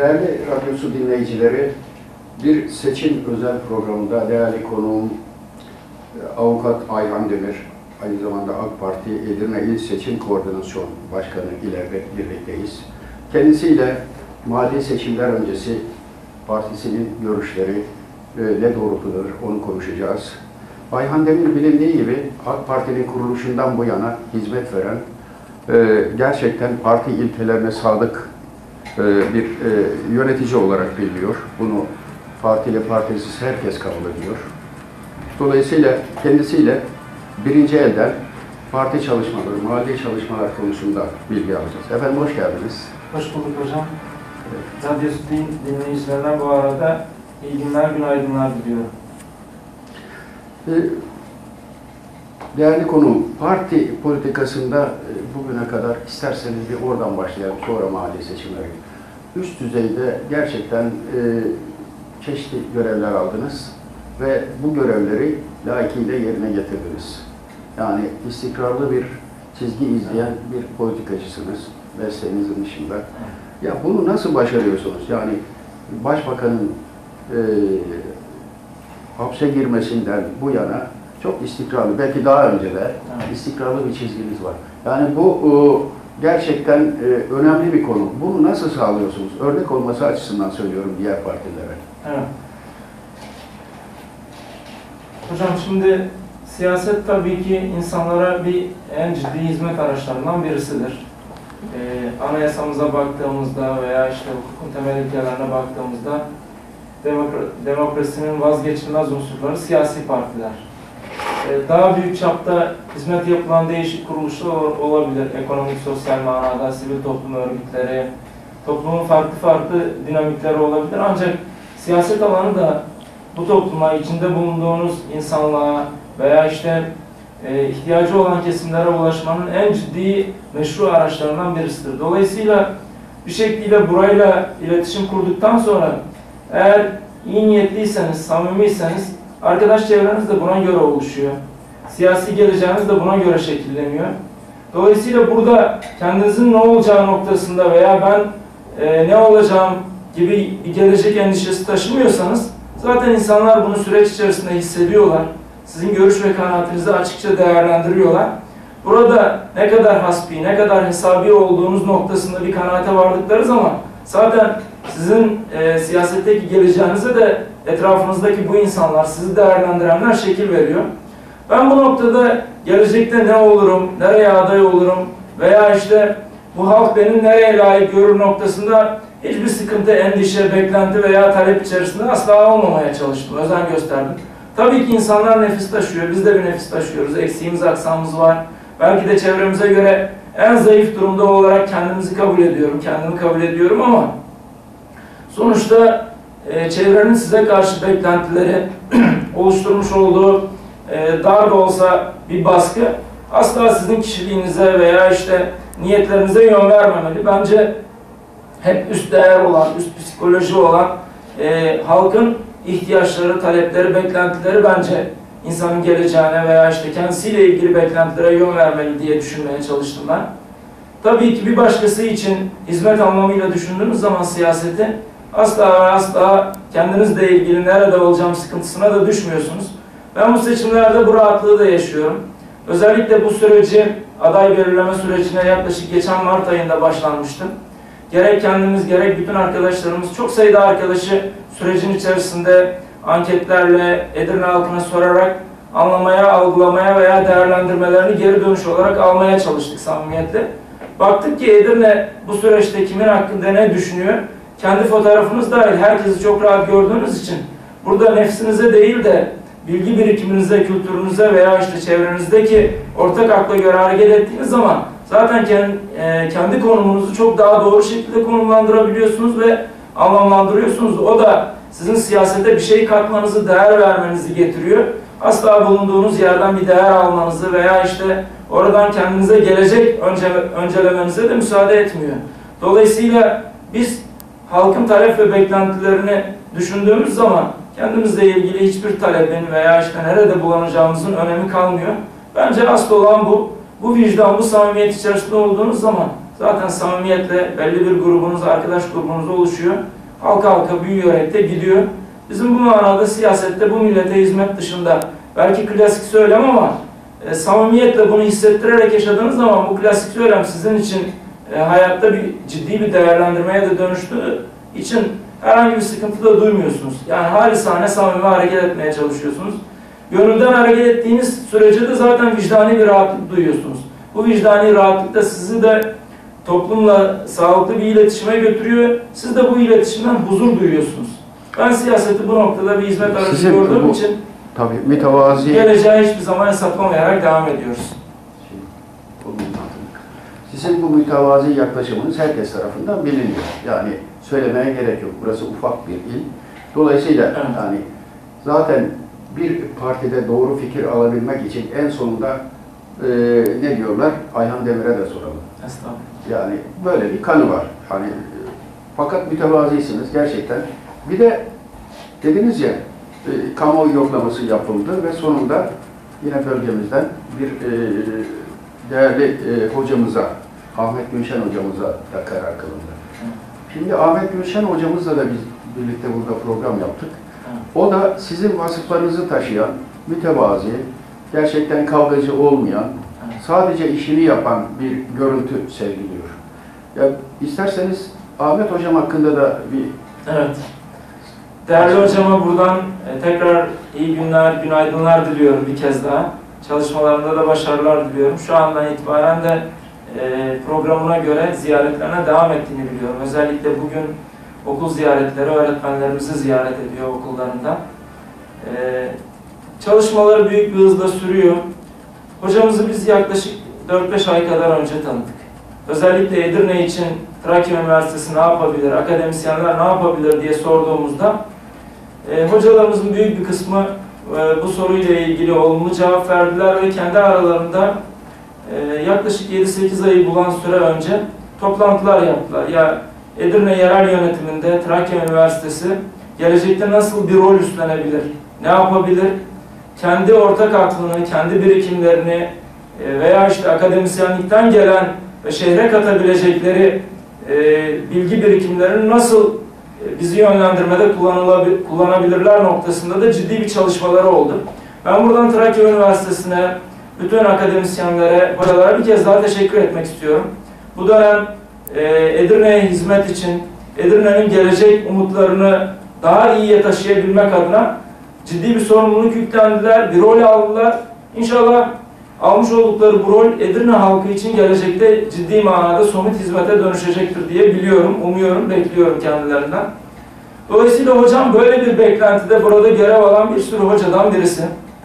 Değerli radyosu dinleyicileri, bir seçim özel programında değerli konuğum Avukat Ayhan Demir, aynı zamanda AK Parti Edirne İl Seçim Koordinasyon Başkanı ile birlikteyiz. Kendisiyle mahalli seçimler öncesi partisinin görüşleri ne doğrultudur onu konuşacağız. Ayhan Demir bilindiği gibi AK Parti'nin kuruluşundan bu yana hizmet veren, gerçekten parti ilkelerine sadık bir yönetici olarak biliniyor. Bunu partili partisiz herkes kabul ediyor. Dolayısıyla kendisiyle birinci elden parti çalışmaları, mahalli çalışmalar konusunda bilgi alacağız. Efendim hoş geldiniz. Hoş bulduk hocam. Evet. Radyosu dinleyicilerine bu arada iyi günler, günaydınlar diliyorum. Değerli konuğum, parti politikasında bugüne kadar isterseniz bir oradan başlayalım, sonra mahalli seçimlere. Üst düzeyde gerçekten çeşitli görevler aldınız ve bu görevleri layıkıyla yerine getirdiniz. Yani istikrarlı bir çizgi izleyen bir politikacısınız mesleğinizin dışında. Ya bunu nasıl başarıyorsunuz? Yani Başbakanın hapse girmesinden bu yana çok istikrarlı, belki daha önce de istikrarlı bir çizginiz var. Yani bu gerçekten önemli bir konu. Bunu nasıl sağlıyorsunuz? Örnek olması açısından söylüyorum diğer partilere. Evet. Hocam şimdi siyaset tabii ki insanlara en ciddi hizmet araçlarından birisidir. Anayasamıza baktığımızda veya işte hukukun temel ilkelerine baktığımızda demokrasinin vazgeçilmez unsurları siyasi partiler. Daha büyük çapta hizmet yapılan değişik kuruluşlar olabilir. Ekonomik, sosyal manada, sivil toplum örgütleri, toplumun farklı dinamikleri olabilir. Ancak siyaset alanı da bu topluma, içinde bulunduğunuz insanlığa veya işte ihtiyacı olan kesimlere ulaşmanın en ciddi meşru araçlarından birisidir. Dolayısıyla bir şekilde burayla iletişim kurduktan sonra eğer iyi niyetliyseniz, samimiyseniz arkadaş çevreniz de buna göre oluşuyor. Siyasi geleceğiniz de buna göre şekilleniyor. Dolayısıyla burada kendinizin ne olacağı noktasında veya ben ne olacağım gibi bir gelecek endişesi taşımıyorsanız zaten insanlar bunu süreç içerisinde hissediyorlar. Sizin görüş ve kanaatinizi açıkça değerlendiriyorlar. Burada ne kadar hasbi, ne kadar hesabi olduğunuz noktasında bir kanaate vardıkları zaman zaten sizin siyasetteki geleceğinize de etrafınızdaki bu insanlar, sizi değerlendirenler şekil veriyor. Ben bu noktada gelecekte ne olurum, nereye aday olurum veya işte bu halk beni nereye layık görür noktasında hiçbir sıkıntı, endişe, beklenti veya talep içerisinde asla olmamaya çalıştım, özen gösterdim. Tabii ki insanlar nefis taşıyor, biz de bir nefis taşıyoruz, eksiğimiz, aksamımız var. Belki de çevremize göre en zayıf durumda olarak kendimi kabul ediyorum ama sonuçta çevrenin size karşı beklentileri, oluşturmuş olduğu dar da olsa bir baskı asla sizin kişiliğinize veya işte niyetlerinize yön vermemeli. Bence hep üst değer olan, üst psikoloji olan halkın ihtiyaçları, talepleri, beklentileri bence insanın geleceğine veya işte kendisiyle ilgili beklentilere yön vermeli diye düşünmeye çalıştım ben. Tabii ki bir başkası için hizmet anlamıyla düşündüğünüz zaman siyaseti asla ve asla kendinizle ilgili nerede olacağım sıkıntısına da düşmüyorsunuz. Ben bu seçimlerde bu rahatlığı da yaşıyorum. Özellikle bu süreci, aday belirleme sürecine yaklaşık geçen Mart ayında başlanmıştım. Gerek kendimiz, gerek bütün arkadaşlarımız, çok sayıda arkadaşı sürecin içerisinde anketlerle, Edirne halkına sorarak anlamaya, algılamaya veya değerlendirmelerini geri dönüş olarak almaya çalıştık samimiyetle. Baktık ki Edirne bu süreçte kimin hakkında ne düşünüyor? Kendi fotoğrafınız dahil herkesi çok rahat gördüğünüz için burada nefsinize değil de bilgi birikiminize, kültürünüze veya işte çevrenizdeki ortak akla göre hareket ettiğiniz zaman zaten kendi konumunuzu çok daha doğru şekilde konumlandırabiliyorsunuz ve anlamlandırıyorsunuz. O da sizin siyasete bir şey katmanızı, değer vermenizi getiriyor. Asla bulunduğunuz yerden bir değer almanızı veya işte oradan kendinize gelecek öncelemenize de müsaade etmiyor. Dolayısıyla biz halkın talep ve beklentilerini düşündüğümüz zaman kendimizle ilgili hiçbir talebin veya işte nerede bulunacağımızın önemi kalmıyor. Bence asıl olan bu. Bu vicdan, bu samimiyet içerisinde olduğunuz zaman Zaten samimiyetle belli bir grubunuz, arkadaş grubunuz oluşuyor. Halka halka büyüyerek de gidiyor. Bizim bu manada siyasette bu millete hizmet dışında belki klasik söylem ama samimiyetle bunu hissettirerek yaşadığınız zaman bu klasik söylem sizin için hayatta ciddi bir değerlendirmeye de dönüştüğü için herhangi bir sıkıntı da duymuyorsunuz. Yani halisane samimi hareket etmeye çalışıyorsunuz. Gönülden hareket ettiğiniz sürece de zaten vicdani bir rahatlık duyuyorsunuz. Bu vicdani rahatlık da sizi de toplumla sağlıklı bir iletişime götürüyor. Siz de bu iletişimden huzur duyuyorsunuz. Ben siyaseti bu noktada bir hizmet aracı gördüğüm için tabii mütevazi geleceğe hiçbir zaman hesaplamayarak devam ediyoruz. Sizin bu mütevazi yaklaşımınız herkes tarafından biliniyor. Yani söylemeye gerek yok. Burası ufak bir il. Dolayısıyla evet. Yani zaten bir partide doğru fikir alabilmek için en sonunda ne diyorlar? Ayhan Demir'e de soralım. Estağfurullah. Yani böyle bir kanı var. Hani fakat mütevazisiniz gerçekten. Bir de dediniz ya kamuoyu yoklaması yapıldı ve sonunda yine bölgemizden bir değerli hocamıza, Ahmet Gülşen hocamıza da karar kılındı. Şimdi Ahmet Gülşen hocamızla da biz birlikte burada program yaptık. O da sizin vasıflarınızı taşıyan, mütevazi, gerçekten kavgacı olmayan, sadece işini yapan bir görüntü sergiliyor. Ya isterseniz Ahmet hocam hakkında da bir... Evet. Değerli hocama buradan tekrar iyi günler, günaydınlar diliyorum bir kez daha. Çalışmalarında da başarılar diliyorum. Şu andan itibaren de programına göre ziyaretlerine devam ettiğini biliyorum. Özellikle bugün okul ziyaretleri, öğretmenlerimizi ziyaret ediyor okullarında. Çalışmaları büyük bir hızla sürüyor. Hocamızı biz yaklaşık 4-5 ay kadar önce tanıdık. Özellikle Edirne için Trakya Üniversitesi ne yapabilir, akademisyenler ne yapabilir diye sorduğumuzda hocalarımızın büyük bir kısmı bu soruyla ilgili olumlu cevap verdiler ve kendi aralarında yaklaşık 7-8 ayı bulan süre önce toplantılar yaptılar. Ya Edirne yerel yönetiminde Trakya Üniversitesi gelecekte nasıl bir rol üstlenebilir, ne yapabilir, kendi ortak aklını, kendi birikimlerini veya işte akademisyenlikten gelen ve şehre katabilecekleri bilgi birikimlerini nasıl bizi yönlendirmede kullanabilirler noktasında da ciddi bir çalışmaları oldu. Ben buradan Trakya Üniversitesi'ne, bütün akademisyenlere, hocalara bir kez daha teşekkür etmek istiyorum. Bu dönem Edirne'ye hizmet için, Edirne'nin gelecek umutlarını daha iyiye taşıyabilmek adına ciddi bir sorumluluk yüklendiler, bir rol aldılar. İnşallah almış oldukları bu rol Edirne halkı için gelecekte ciddi manada somut hizmete dönüşecektir diye biliyorum, umuyorum, bekliyorum kendilerinden. Dolayısıyla hocam böyle bir beklentide burada görev alan bir sürü hocadan birisi.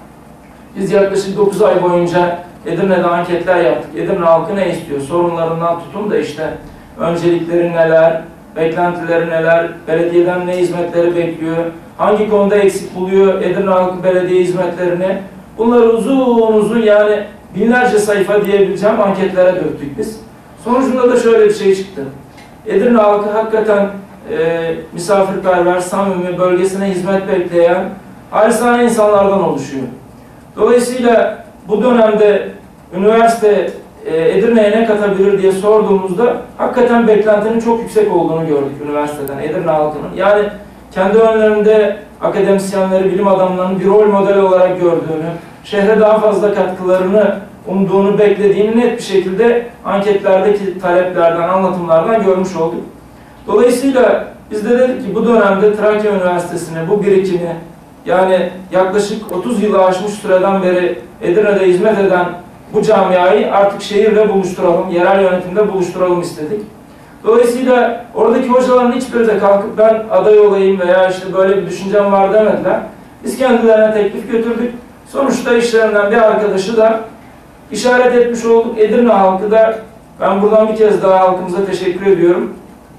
Biz yaklaşık 9 ay boyunca Edirne'de anketler yaptık. Edirne halkı ne istiyor? Sorunlarından tutun da işte öncelikleri neler, beklentileri neler, belediyeden ne hizmetleri bekliyor, hangi konuda eksik buluyor Edirne halkı belediye hizmetlerini. Bunları uzun uzun yani binlerce sayfa diyebileceğim anketlere döktük biz. Sonucunda da şöyle bir şey çıktı. Edirne halkı hakikaten misafirperver, samimi, bölgesine hizmet bekleyen halisane insanlardan oluşuyor. Dolayısıyla bu dönemde üniversite Edirne'ye ne katabilir diye sorduğumuzda hakikaten beklentinin çok yüksek olduğunu gördük üniversiteden, Edirne halkının. Yani kendi önlerinde akademisyenleri, bilim adamlarının bir rol modeli olarak gördüğünü, şehre daha fazla katkılarını umduğunu, beklediğini net bir şekilde anketlerdeki taleplerden, anlatımlardan görmüş olduk. Dolayısıyla biz de dedik ki bu dönemde Trakya Üniversitesi'ne bu birikimi, yani yaklaşık 30 yılı aşmış süreden beri Edirne'de hizmet eden bu camiayı artık şehirle buluşturalım, yerel yönetimde buluşturalım istedik. Dolayısıyla oradaki hocaların hiçbiri de kalkıp ben aday olayım veya işte böyle bir düşüncem var demediler. Biz kendilerine teklif götürdük. Sonuçta işlerinden bir arkadaşı da işaret etmiş olduk. Edirne halkı da, ben buradan bir kez daha halkımıza teşekkür ediyorum.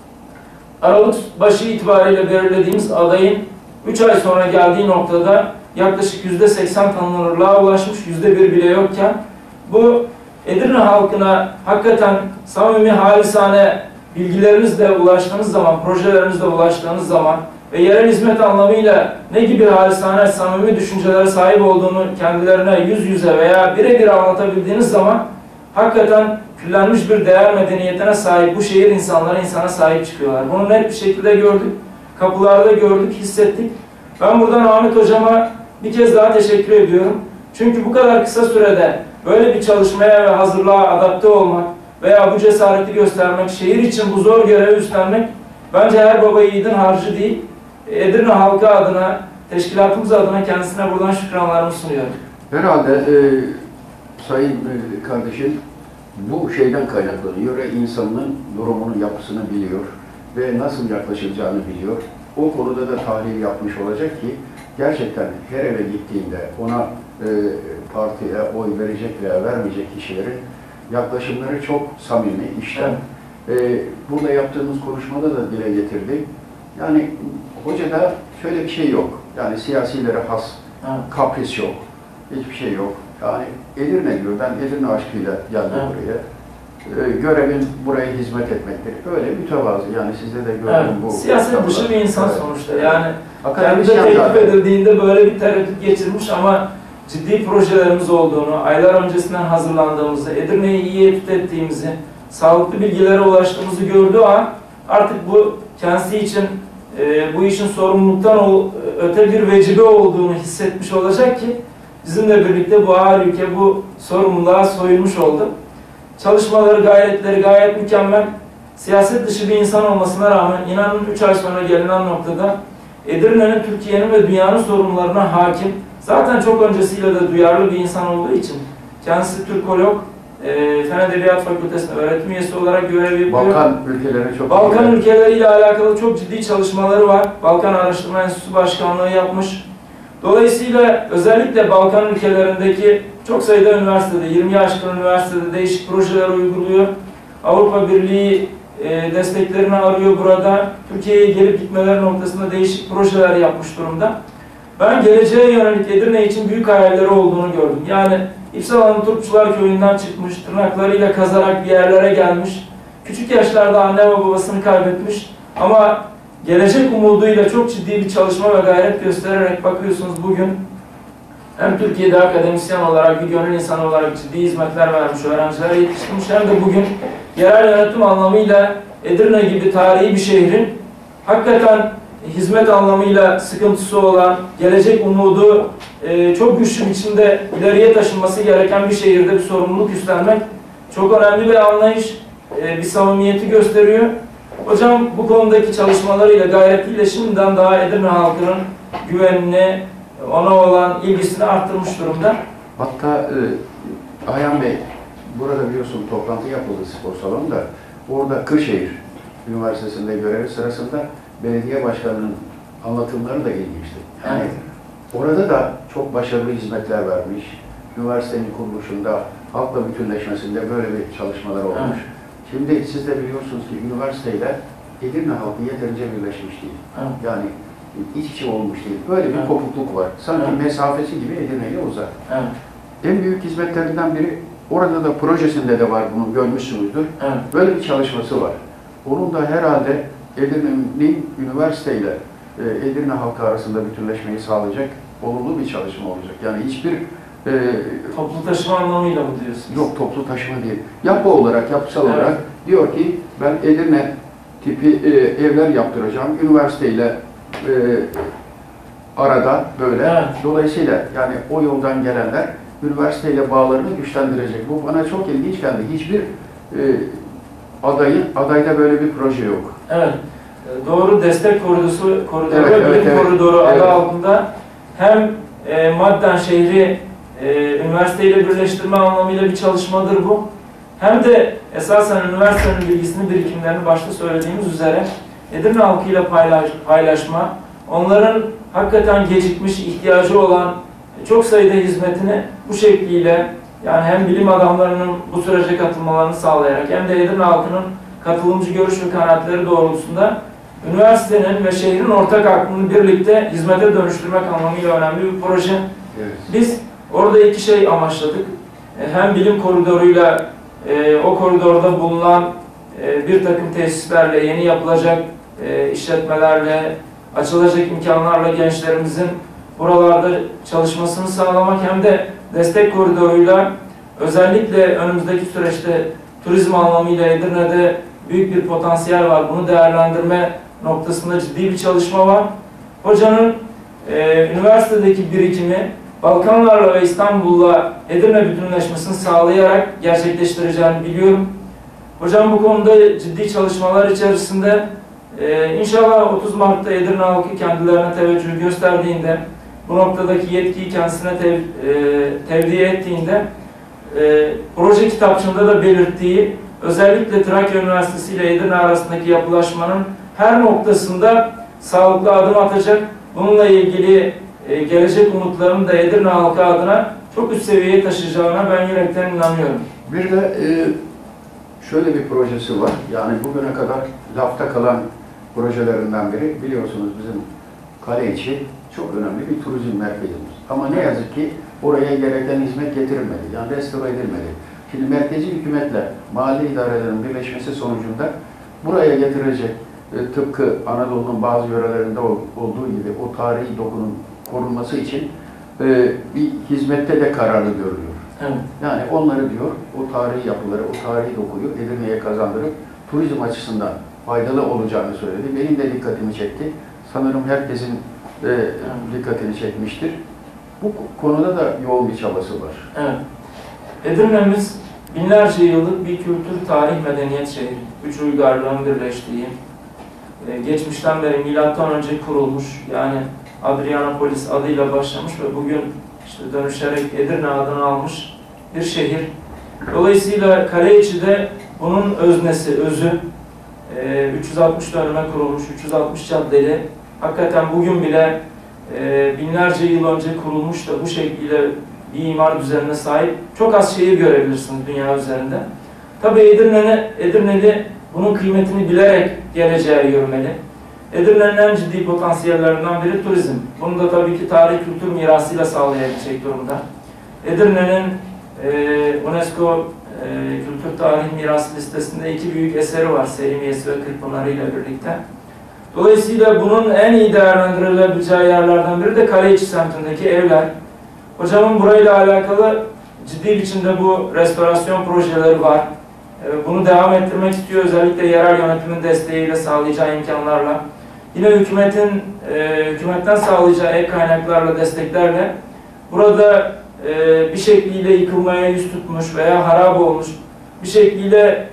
Aralık başı itibariyle belirlediğimiz adayın 3 ay sonra geldiği noktada yaklaşık %80 tanınırlığa ulaşmış, %1 bile yokken bu Edirne halkına hakikaten samimi, halisane bilgilerinizle ulaştığınız zaman, projelerinizle ulaştığınız zaman ve yerel hizmet anlamıyla ne gibi halisane, samimi düşüncelere sahip olduğunu kendilerine yüz yüze veya birebir anlatabildiğiniz zaman hakikaten küllenmiş bir değer medeniyetine sahip bu şehir insanları insana sahip çıkıyorlar. Bunu net bir şekilde gördük. Kapılarda gördük, hissettik. Ben buradan Ahmet Hocama bir kez daha teşekkür ediyorum. Çünkü bu kadar kısa sürede böyle bir çalışmaya ve hazırlığa adapte olmak veya bu cesareti göstermek, şehir için bu zor görevi üstlenmek bence her baba yiğidin harcı değil. Edirne halkı adına, teşkilatımız adına kendisine buradan şükranlarımı sunuyorum. Herhalde sayın kardeşim bu şeyden kaynaklanıyor ve insanın durumunu, yapısını biliyor ve nasıl yaklaşılacağını biliyor. O konuda da tahlil yapmış olacak ki gerçekten her eve gittiğinde ona partiye oy verecek veya vermeyecek kişilerin yaklaşımları çok samimi, içten. Burada yaptığımız konuşmada da dile getirdik. Yani hocada şöyle bir şey yok. Yani siyasilere has, kapris yok. Hiçbir şey yok. Yani Edirne diyor, ben Edirne aşkıyla geldim buraya. Görevin buraya hizmet etmektir. Öyle mütevazı, yani sizde de gördüm bu. Siyaset dışı bir insan sonuçta. Yani kendisi teklif edildiğinde böyle bir tereddüt geçirmiş ama ciddi projelerimiz olduğunu, aylar öncesinden hazırlandığımızı, Edirne'yi iyi etüt ettiğimizi, sağlıklı bilgilere ulaştığımızı gördüğü an artık bu kendisi için bu işin sorumluluktan öte bir vecibe olduğunu hissetmiş olacak ki bizimle birlikte bu ağır ülke bu sorumluluğa soyunmuş oldu. Çalışmaları, gayretleri gayet mükemmel. Siyaset dışı bir insan olmasına rağmen inanın 3 ay sonra gelinen noktada Edirne'nin, Türkiye'nin ve dünyanın sorunlarına hakim, zaten çok öncesiyle de duyarlı bir insan olduğu için kendisi Türkolog, Fen Edebiyat Fakültesi'nde öğretim üyesi olarak görev yapıyor. Balkan ülkeleriyle alakalı çok ciddi çalışmaları var. Balkan Araştırma Enstitüsü Başkanlığı yapmış. Dolayısıyla özellikle Balkan ülkelerindeki çok sayıda üniversitede, 20'yi aşkın üniversitede değişik projeler uyguluyor. Avrupa Birliği desteklerini arıyor burada. Türkiye'ye gelip gitmeleri noktasında değişik projeler yapmış durumda. Ben geleceğe yönelik Edirne için büyük hayalleri olduğunu gördüm. Yani İpsala'nın Turpçular Köyü'nden çıkmış, tırnaklarıyla kazarak bir yerlere gelmiş. Küçük yaşlarda anne ve babasını kaybetmiş ama gelecek umuduyla çok ciddi bir çalışma ve gayret göstererek bakıyorsunuz bugün hem Türkiye'de akademisyen olarak, bir gönül insanı olarak ciddi hizmetler vermiş, öğrencilere yetiştirmiş, hem de bugün yerel yönetim anlamıyla Edirne gibi tarihi bir şehrin hakikaten hizmet anlamıyla sıkıntısı olan, gelecek umudu çok güçlü biçimde ileriye taşınması gereken bir şehirde bir sorumluluk üstlenmek çok önemli bir anlayış, bir samimiyeti gösteriyor. Hocam bu konudaki çalışmalarıyla, gayretiyle şimdiden daha Edirne halkının güvenini, ona olan ilgisini arttırmış durumda. Hatta Ayhan Bey, burada biliyorsun toplantı yapıldı spor salonunda. Orada Kırşehir Üniversitesi'nde görevi sırasında belediye başkanının anlatımları da ilginçti. Yani orada da çok başarılı hizmetler vermiş. Üniversitenin kuruluşunda, halkla bütünleşmesinde böyle bir çalışmalar olmuş. Şimdi siz de biliyorsunuz ki üniversiteyle Edirne halkı yeterince birleşmiş değil. Yani iç içe olmuş değil. Böyle bir kopukluk var. Sanki mesafesi gibi Edirne'ye uzak. En büyük hizmetlerinden biri, orada da projesinde de var, bunu görmüşsünüzdür. Böyle bir çalışması var. Onun da herhalde Edirne'nin üniversiteyle Edirne halkı arasında bütünleşmeyi sağlayacak olumlu bir çalışma olacak. Yani hiçbir toplu taşıma anlamıyla mı diyorsunuz? Yok, toplu taşıma değil. Yapı olarak, yapısal olarak diyor ki ben Edirne tipi evler yaptıracağım. Üniversiteyle arada böyle. Dolayısıyla yani o yoldan gelenler üniversiteyle bağlarını güçlendirecek. Bu bana çok ilginç geldi. Hiçbir adayda böyle bir proje yok. Evet. Doğru, destek koridoru, bilim koridoru adı altında hem madden şehri üniversiteyle birleştirme anlamıyla bir çalışmadır bu. Hem de esasen üniversitenin bilgisini, birikimlerini başta söylediğimiz üzere Edirne halkıyla paylaşma, onların hakikaten gecikmiş, ihtiyacı olan çok sayıda hizmetini bu şekliyle, yani hem bilim adamlarının bu sürece katılmalarını sağlayarak hem de Edirne halkının katılımcı görüş ve kanaatleri doğrultusunda üniversitenin ve şehrin ortak aklını birlikte hizmete dönüştürmek anlamıyla önemli bir proje. Evet. Biz orada iki şey amaçladık. Hem bilim koridoruyla o koridorda bulunan bir takım tesislerle, yeni yapılacak işletmelerle, açılacak imkanlarla gençlerimizin buralarda çalışmasını sağlamak, hem de destek koridoruyla Özellikle önümüzdeki süreçte turizm anlamıyla Edirne'de büyük bir potansiyel var. Bunu değerlendirme noktasında ciddi bir çalışma var. Hocanın üniversitedeki birikimi Balkanlarla ve İstanbul'la Edirne bütünleşmesini sağlayarak gerçekleştireceğini biliyorum. Hocam bu konuda ciddi çalışmalar içerisinde inşallah 30 Mart'ta Edirne halkı kendilerine teveccüh gösterdiğinde, bu noktadaki yetkiyi kendisine tevdi ettiğinde proje kitapçığında da belirttiği özellikle Trakya Üniversitesi ile Edirne arasındaki yapılaşmanın her noktasında sağlıklı adım atacak. Bununla ilgili gelecek umutlarını da Edirne halkı adına çok üst seviyeye taşıyacağına ben yürekten inanıyorum. Bir de şöyle bir projesi var. Yani bugüne kadar lafta kalan projelerinden biri, biliyorsunuz bizim Kaleiçi çok önemli bir turizm merkezimiz. Ama ne yazık ki oraya gereken hizmet getirilmedi. Yani restore edilmedi. Şimdi merkezi hükümetle mahalli idarelerin birleşmesi sonucunda buraya getirecek tıpkı Anadolu'nun bazı yörelerinde olduğu gibi o tarihi dokunun korunması için bir hizmette de kararlı görülüyor. Evet. Yani onları diyor, o tarihi yapıları, o tarihi dokuyu Edirne'ye kazandırıp turizm açısından faydalı olacağını söyledi. Benim de dikkatimi çekti. Sanırım herkesin dikkatini çekmiştir. Bu konuda da yoğun bir çabası var. Evet. Edirne'miz binlerce yıllık bir kültür, tarih, medeniyet şehri. Üç uygarlığın birleştiği, geçmişten beri milattan önce kurulmuş, yani Adrianopolis adıyla başlamış ve bugün işte dönüşerek Edirne adını almış bir şehir. Dolayısıyla Kaleiçi'de bunun öznesi, özü 360 döneme kurulmuş, 360 caddeli. Hakikaten bugün bile binlerce yıl önce kurulmuş da bu şekilde bir imar düzenine sahip çok az şehir görebilirsiniz dünya üzerinde. Tabii Edirneli bunun kıymetini bilerek geleceğe yürümeli. Edirne'nin en ciddi potansiyellerinden biri turizm. Bunu da tabii ki tarih kültür mirasıyla sağlayabilecek durumda. Edirne'nin UNESCO Kültür Tarih Mirası listesinde 2 büyük eseri var, Selimiyesi ve Kırkpınarı ile birlikte. Dolayısıyla bunun en iyi değerlendirilebileceği yerlerden biri de Kaleiçi semtindeki evler. Hocamın burayla alakalı ciddi biçimde bu restorasyon projeleri var. Bunu devam ettirmek istiyor, özellikle yerel yönetimin desteğiyle, sağlayacağı imkanlarla. Yine hükümetten sağlayacağı ek kaynaklarla, desteklerle burada bir şekliyle yıkılmaya yüz tutmuş veya harap olmuş, bir şekliyle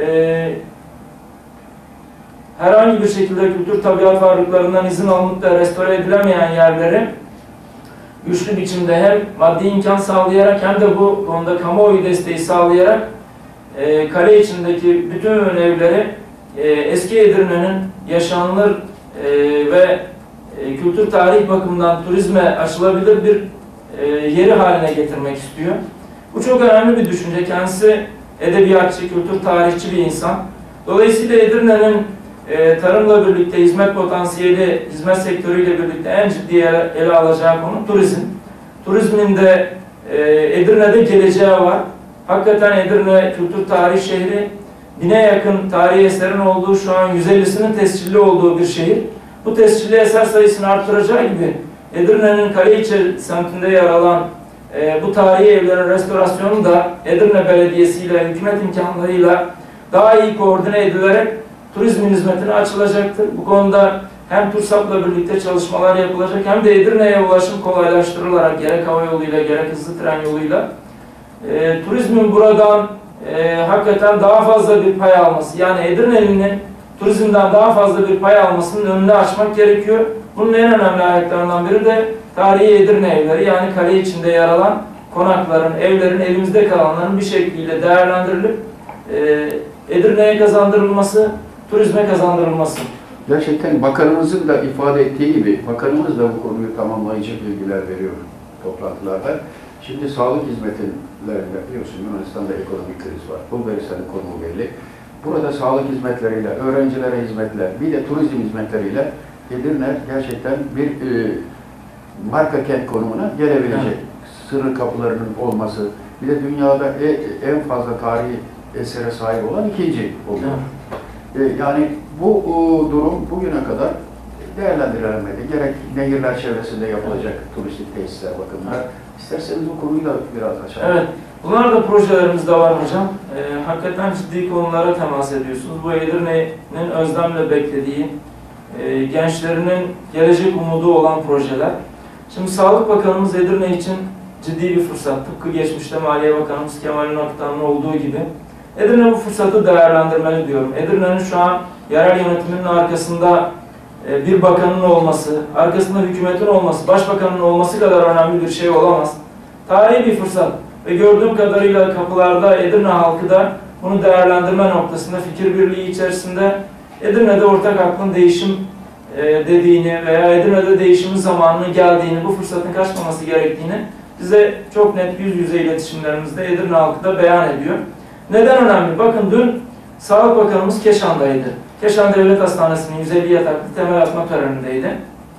herhangi bir şekilde kültür tabiat varlıklarından izin alınıp da restore edilemeyen yerleri güçlü biçimde hem maddi imkan sağlayarak hem de bu konuda kamuoyu desteği sağlayarak kale içindeki bütün evleri eski Edirne'nin yaşanılır ve kültür tarih bakımından turizme açılabilir bir yeri haline getirmek istiyor. Bu çok önemli bir düşünce. Kendisi edebiyatçı, kültür tarihçi bir insan. Dolayısıyla Edirne'nin tarımla birlikte hizmet potansiyeli, hizmet sektörüyle birlikte en ciddi ele alacağı konu turizm. Turizmin de Edirne'de geleceği var. Hakikaten Edirne kültür tarih şehri, 1000'e yakın tarihi eserin olduğu, şu an 150'sinin tescilli olduğu bir şehir. Bu tescilli eser sayısını arttıracağı gibi Edirne'nin Kaleiçi semtinde yer alan bu tarihi evlerin restorasyonu da Edirne Belediyesi ile hükümet imkanlarıyla daha iyi koordine edilerek turizmin hizmetine açılacaktır. Bu konuda hem TURSAP'la birlikte çalışmalar yapılacak hem de Edirne'ye ulaşım kolaylaştırılarak gerek hava yoluyla gerek hızlı tren yoluyla turizmin buradan hakikaten daha fazla bir pay alması, yani Edirne'nin turizmden daha fazla bir pay almasının önünü açmak gerekiyor. Bunun en önemli ayaklarından biri de tarihi Edirne evleri, yani kale içinde yer alan konakların, evlerin, elimizde kalanların bir şekilde değerlendirilip Edirne'ye kazandırılması, turizme kazandırılması. Gerçekten bakanımızın da ifade ettiği gibi, bakanımız da bu konuyu tamamlayıcı bilgiler veriyor toplantılarda. Şimdi sağlık hizmetlerinde biliyorsun Yunanistan'da ekonomik kriz var. Bulgaristan'ın konumu belli. Burada sağlık hizmetleriyle, öğrencilere hizmetler, bir de turizm hizmetleriyle Edirne gerçekten bir marka kent konumuna gelebilecek. Evet. Sınır kapılarının olması, bir de dünyada en fazla tarihi esere sahip olan ikinci oluyor. Evet. Yani bu durum bugüne kadar değerlendirilemedi. Gerek nehirler çevresinde yapılacak turistik tesisler bakımından. Evet. İsterseniz bu konuyu da biraz açalım. Evet, bunlar da projelerimizde var hocam. Hakikaten ciddi konulara temas ediyorsunuz. Bu Edirne'nin özlemle beklediği, gençlerinin gelecek umudu olan projeler. Şimdi Sağlık Bakanımız Edirne için ciddi bir fırsat. Tıpkı geçmişte Maliye Bakanımız Kemal Ünak'tan olduğu gibi. Edirne bu fırsatı değerlendirmeli diyorum. Edirne'nin şu an yerel yönetiminin arkasında bir bakanın olması, arkasında hükümetin olması, başbakanın olması kadar önemli bir şey olamaz. Tarihi bir fırsat ve gördüğüm kadarıyla kapılarda Edirne halkı da bunu değerlendirme noktasında fikir birliği içerisinde Edirne'de ortak aklın değişim dediğini veya Edirne'de değişimin zamanının geldiğini, bu fırsatın kaçmaması gerektiğini bize çok net yüz yüze iletişimlerimizde Edirne halkı da beyan ediyor. Neden önemli? Bakın dün Sağlık Bakanımız Keşan'daydı. Keşan Devlet Hastanesi'nin 150 yataklı temel atma törenindeydi.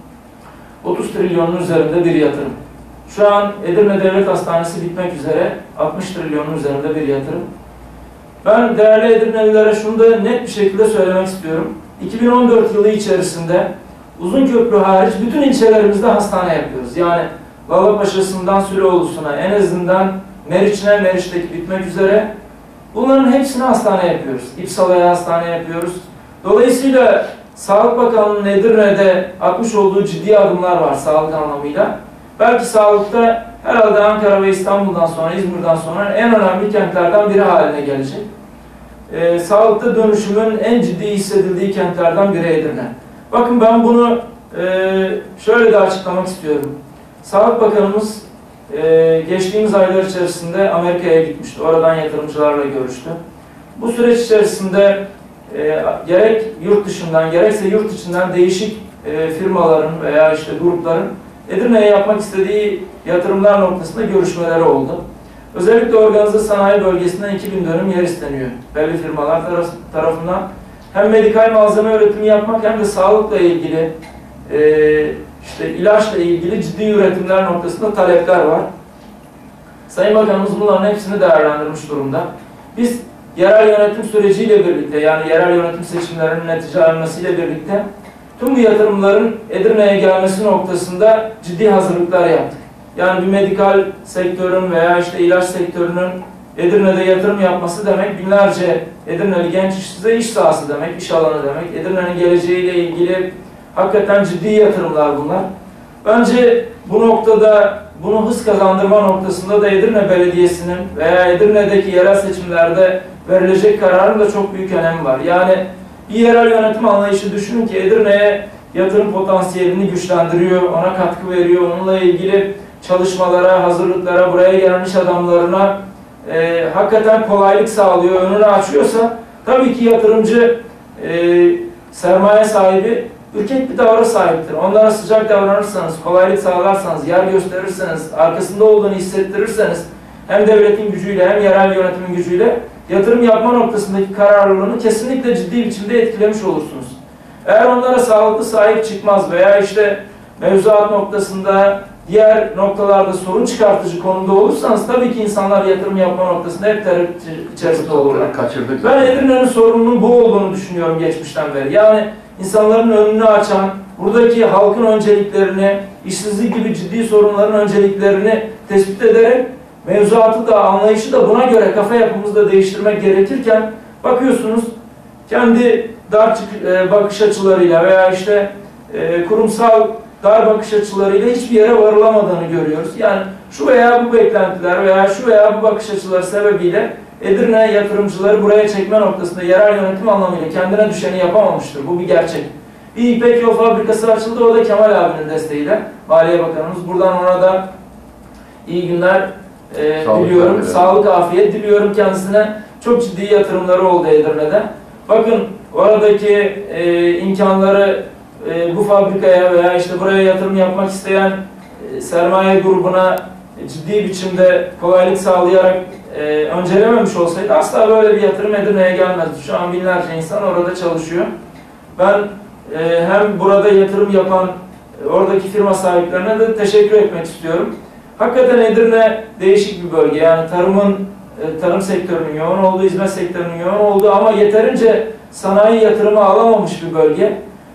30 trilyonun üzerinde bir yatırım. Şu an Edirne Devlet Hastanesi bitmek üzere 60 trilyonun üzerinde bir yatırım. Ben değerli Edirnelilere şunu da net bir şekilde söylemek istiyorum. 2014 yılı içerisinde Uzunköprü hariç bütün ilçelerimizde hastane yapıyoruz. Yani Lalapaşa'sından Süleoğlu'suna, en azından Meriç'ine, Meriç'teki bitmek üzere bunların hepsini hastane yapıyoruz. İpsala'ya hastane yapıyoruz. Dolayısıyla Sağlık Bakanlığı'nın Edirne'de atmış olduğu ciddi adımlar var sağlık anlamıyla. Belki sağlıkta herhalde Ankara ve İstanbul'dan sonra, İzmir'den sonra en önemli kentlerden biri haline gelecek. Sağlıkta dönüşümün en ciddi hissedildiği kentlerden biri Edirne. Bakın ben bunu şöyle de açıklamak istiyorum. Sağlık Bakanımız geçtiğimiz aylar içerisinde Amerika'ya gitmişti. Oradan yatırımcılarla görüştü. Bu süreç içerisinde gerek yurt dışından gerekse yurt içinden değişik firmaların veya işte grupların Edirne'ye yapmak istediği yatırımlar noktasında görüşmeleri oldu. Özellikle organize sanayi bölgesinden 2000 dönüm yer isteniyor belli firmalar tarafından. Hem medikal malzeme üretimi yapmak hem de sağlıkla ilgili, işte ilaçla ilgili ciddi üretimler noktasında talepler var. Sayın Bakanımız bunların hepsini değerlendirmiş durumda. Biz yerel yönetim süreciyle birlikte, yani yerel yönetim seçimlerinin netice almasıyla birlikte tüm bu yatırımların Edirne'ye gelmesi noktasında ciddi hazırlıklar yaptık. Yani bir medikal sektörün veya işte ilaç sektörünün Edirne'de yatırım yapması demek binlerce Edirneli genç işsize iş sahası demek, iş alanı demek. Edirne'nin geleceğiyle ilgili hakikaten ciddi yatırımlar bunlar. Bence bu noktada bunu hız kazandırma noktasında da Edirne Belediyesi'nin veya Edirne'deki yerel seçimlerde verilecek kararın da çok büyük önemi var. Yani bir yerel yönetim anlayışı düşünün ki Edirne'ye yatırım potansiyelini güçlendiriyor, ona katkı veriyor, onunla ilgili çalışmalara, hazırlıklara, buraya gelmiş adamlarına hakikaten kolaylık sağlıyor, önünü açıyorsa tabii ki yatırımcı sermaye sahibi ürkek bir davra sahiptir. Onlara sıcak davranırsanız, kolaylık sağlarsanız, yer gösterirseniz, arkasında olduğunu hissettirirseniz hem devletin gücüyle hem yerel yönetimin gücüyle yatırım yapma noktasındaki kararlılığını kesinlikle ciddi biçimde etkilemiş olursunuz. Eğer onlara sağlıklı sahip çıkmaz veya işte mevzuat noktasında diğer noktalarda sorun çıkartıcı konumda olursanız tabii ki insanlar yatırım yapma noktasında hep tereddüt içerisinde olurlar. Ben Edirne'nin sorununun bu olduğunu düşünüyorum geçmişten beri. Yani insanların önünü açan, buradaki halkın önceliklerini, işsizlik gibi ciddi sorunların önceliklerini tespit ederek mevzuatı da, anlayışı da buna göre kafa yapımızı da değiştirmek gerekirken bakıyorsunuz kendi dar bakış açılarıyla veya işte kurumsal dar bakış açılarıyla hiçbir yere varılamadığını görüyoruz. Yani şu veya bu beklentiler veya şu veya bu bakış açıları sebebiyle Edirne yatırımcıları buraya çekme noktasında yerel yönetim anlamıyla kendine düşeni yapamamıştır. Bu bir gerçek. Bir İpek Yol Fabrikası açıldı, o da Kemal abinin desteğiyle. Maliye Bakanımız. Buradan ona da iyi günler diliyorum. Sağlık, afiyet diliyorum kendisine. Çok ciddi yatırımları oldu Edirne'de. Bakın oradaki imkanları bu fabrikaya veya işte buraya yatırım yapmak isteyen sermaye grubuna ciddi biçimde kolaylık sağlayarak öncelememiş olsaydı asla böyle bir yatırım Edirne'ye gelmezdi. Şu an binlerce insan orada çalışıyor. Ben hem burada yatırım yapan oradaki firma sahiplerine de teşekkür etmek istiyorum. Hakikaten Edirne değişik bir bölge. Yani tarım sektörünün yoğun olduğu, hizmet sektörünün yoğun olduğu ama yeterince sanayi yatırımı alamamış bir bölge.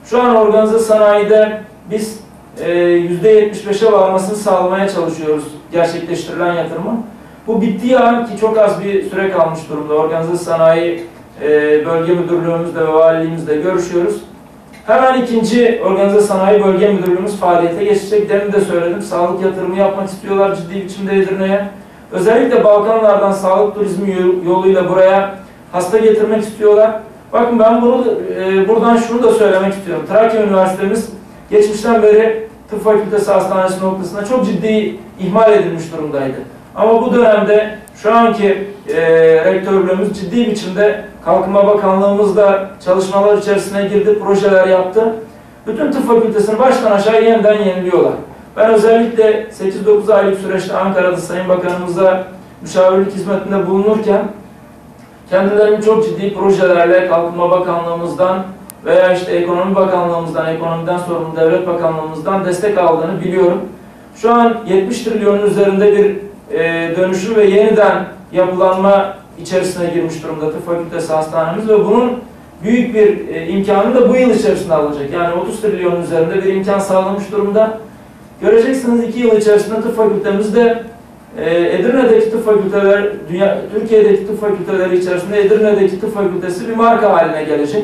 Şu an organize sanayide biz %75'e varmasını sağlamaya çalışıyoruz gerçekleştirilen yatırımın. Bu bittiği an, ki çok az bir süre kalmış durumda, organize sanayi bölge müdürlüğümüzle ve valiliğimizle görüşüyoruz. Hemen ikinci organize sanayi bölge müdürlüğümüz faaliyete geçecek. Demin de söyledim, sağlık yatırımı yapmak istiyorlar ciddi biçimde Edirne'ye. Özellikle Balkanlardan sağlık turizmi yoluyla buraya hasta getirmek istiyorlar. Bakın ben bunu buradan şunu da söylemek istiyorum. Trakya Üniversitemiz geçmişten beri tıp fakültesi hastanesi noktasında çok ciddi ihmal edilmiş durumdaydı. Ama bu dönemde şu anki rektörlüğümüz ciddi biçimde Kalkınma Bakanlığımızla çalışmalar içerisine girdi, projeler yaptı. Bütün tıp fakültesini baştan aşağı yeniden yeniliyorlar. Ben özellikle 8-9 aylık süreçte Ankara'da Sayın Bakanımıza müşavirlik hizmetinde bulunurken kendilerinin çok ciddi projelerle Kalkınma Bakanlığımızdan veya işte Ekonomi Bakanlığımızdan, ekonomiden sorumlu Devlet Bakanlığımızdan destek aldığını biliyorum. Şu an 70 trilyonun üzerinde bir dönüşüm ve yeniden yapılanma içerisine girmiş durumda tıp fakültesi hastanemiz ve bunun büyük bir imkanı da bu yıl içerisinde alacak. Yani 30 trilyonun üzerinde bir imkan sağlamış durumda. Göreceksiniz 2 yıl içerisinde tıp fakültemizde Edirne'deki tıp fakülteler, Türkiye'deki tıp fakülteleri içerisinde Edirne'deki tıp fakültesi bir marka haline gelecek.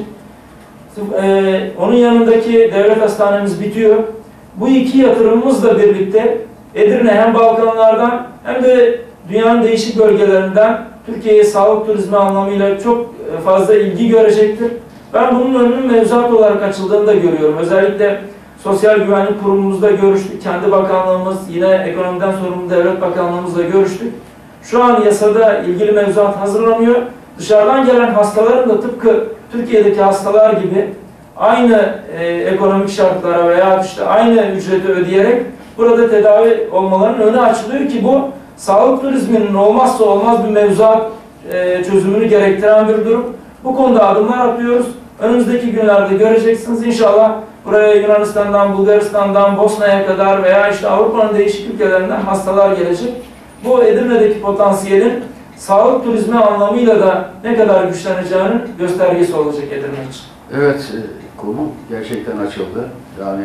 Onun yanındaki devlet hastanemiz bitiyor. Bu iki yatırımımızla birlikte Edirne hem Balkanlardan hem de dünyanın değişik bölgelerinden Türkiye'ye sağlık turizmi anlamıyla çok fazla ilgi görecektir. Ben bunun önünün mevzuat olarak açıldığını da görüyorum. Özellikle Sosyal Güvenlik Kurumumuzda görüştük. Kendi bakanlığımız, yine ekonomiden sorumlu devlet bakanlığımızla görüştük. Şu an yasada ilgili mevzuat hazırlanıyor. Dışarıdan gelen hastaların da tıpkı Türkiye'deki hastalar gibi aynı ekonomik şartlara veya işte aynı ücreti ödeyerek burada tedavi olmalarının önü açılıyor ki bu sağlık turizminin olmazsa olmaz bir mevzuat çözümünü gerektiren bir durum. Bu konuda adımlar atıyoruz. Önümüzdeki günlerde göreceksiniz. İnşallah buraya Yunanistan'dan, Bulgaristan'dan, Bosna'ya kadar veya işte Avrupa'nın değişik ülkelerinden hastalar gelecek. Bu Edirne'deki potansiyelin sağlık turizmi anlamıyla da ne kadar güçleneceğinin göstergesi olacak Edirne için. Evet, konu gerçekten açıldı. Yani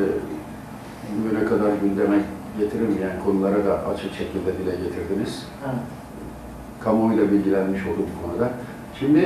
bugüne kadar gündeme getirilmeyen konulara da açık şekilde dile getirdiniz. Evet. Kamuoyuyla bilgilenmiş olduk bu konuda. Şimdi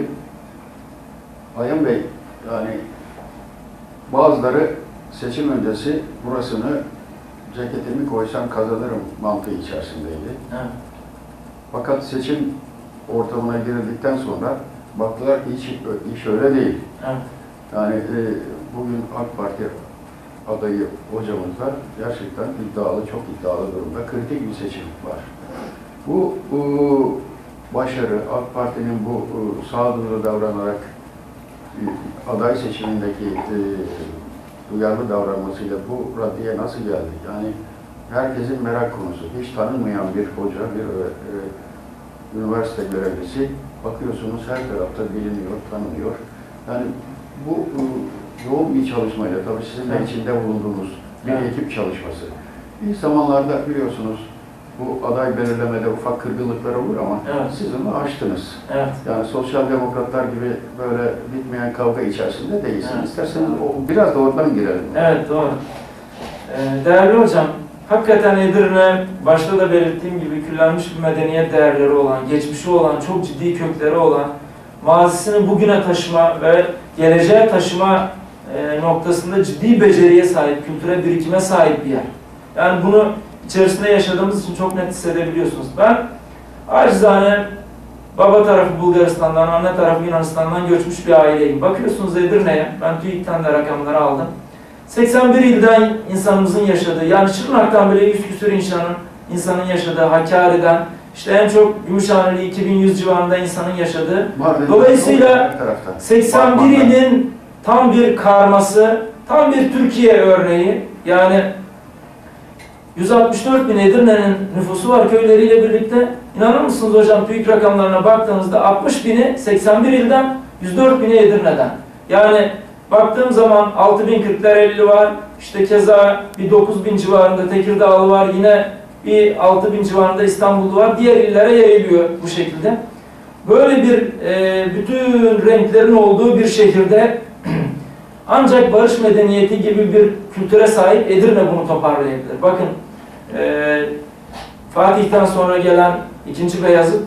Ayhan Bey, yani bazıları seçim öncesi burasını ceketimi koysam kazanırım mantığı içerisindeydi. Evet. Fakat seçim ortamına girildikten sonra baktılar ki hiç öyle değil. Evet. Yani bugün AK Parti adayı hocamız var. Gerçekten iddialı, çok iddialı durumda. Kritik bir seçim var. Bu başarı, AK Parti'nin bu sağduyulu davranarak aday seçimindeki duyarlı davranmasıyla bu raddeye nasıl geldi? Yani herkesin merak konusu. Hiç tanınmayan bir hoca, bir üniversite görevlisi, bakıyorsunuz her tarafta biliniyor, tanınıyor. Yani bu yoğun bir çalışmayla, tabii sizin de içinde bulunduğunuz bir ekip çalışması. İlk zamanlarda biliyorsunuz bu aday belirlemede ufak kırgınlıklar olur ama siz onu aştınız. Evet. Yani sosyal demokratlar gibi böyle bitmeyen kavga içerisinde değilsiniz. İsterseniz biraz da oradan girelim. Evet, doğru. Değerli hocam, hakikaten Edirne, başta da belirttiğim gibi küllenmiş bir medeniyet değerleri olan, geçmişi olan, çok ciddi kökleri olan, mazisini bugüne taşıma ve geleceğe taşıma noktasında ciddi beceriye sahip, kültüre birikime sahip bir yer. Yani bunu içerisinde yaşadığımız için çok net hissedebiliyorsunuz. Ben acizane baba tarafı Bulgaristan'dan, anne tarafı Yunanistan'dan göçmüş bir aileyim. Bakıyorsunuz Edirne'ye, ben TÜİK'ten de rakamları aldım. 81 ilden insanımızın yaşadığı, yani Çırnak'tan bile 100 küsur insanın yaşadığı, Hakkari'den, işte en çok Gümüşhaneli 2100 civarında insanın yaşadığı. Dolayısıyla 81 ilin tam bir karması, tam bir Türkiye örneği. Yani 164 bin Edirne'nin nüfusu var köyleriyle birlikte. İnanır mısınız hocam, TÜİK rakamlarına baktığınızda 60 bini 81 ilden, 104 bini Edirne'den. Yani baktığım zaman 6000 Kırklareli var, işte keza bir 9000 civarında Tekirdağlı var, yine bir 6000 civarında İstanbullu var. Diğer illere yayılıyor bu şekilde. Böyle bir bütün renklerin olduğu bir şehirde Ancak barış medeniyeti gibi bir kültüre sahip Edirne bunu toparlayabilir. Bakın, Fatih'ten sonra gelen 2. Beyazıt,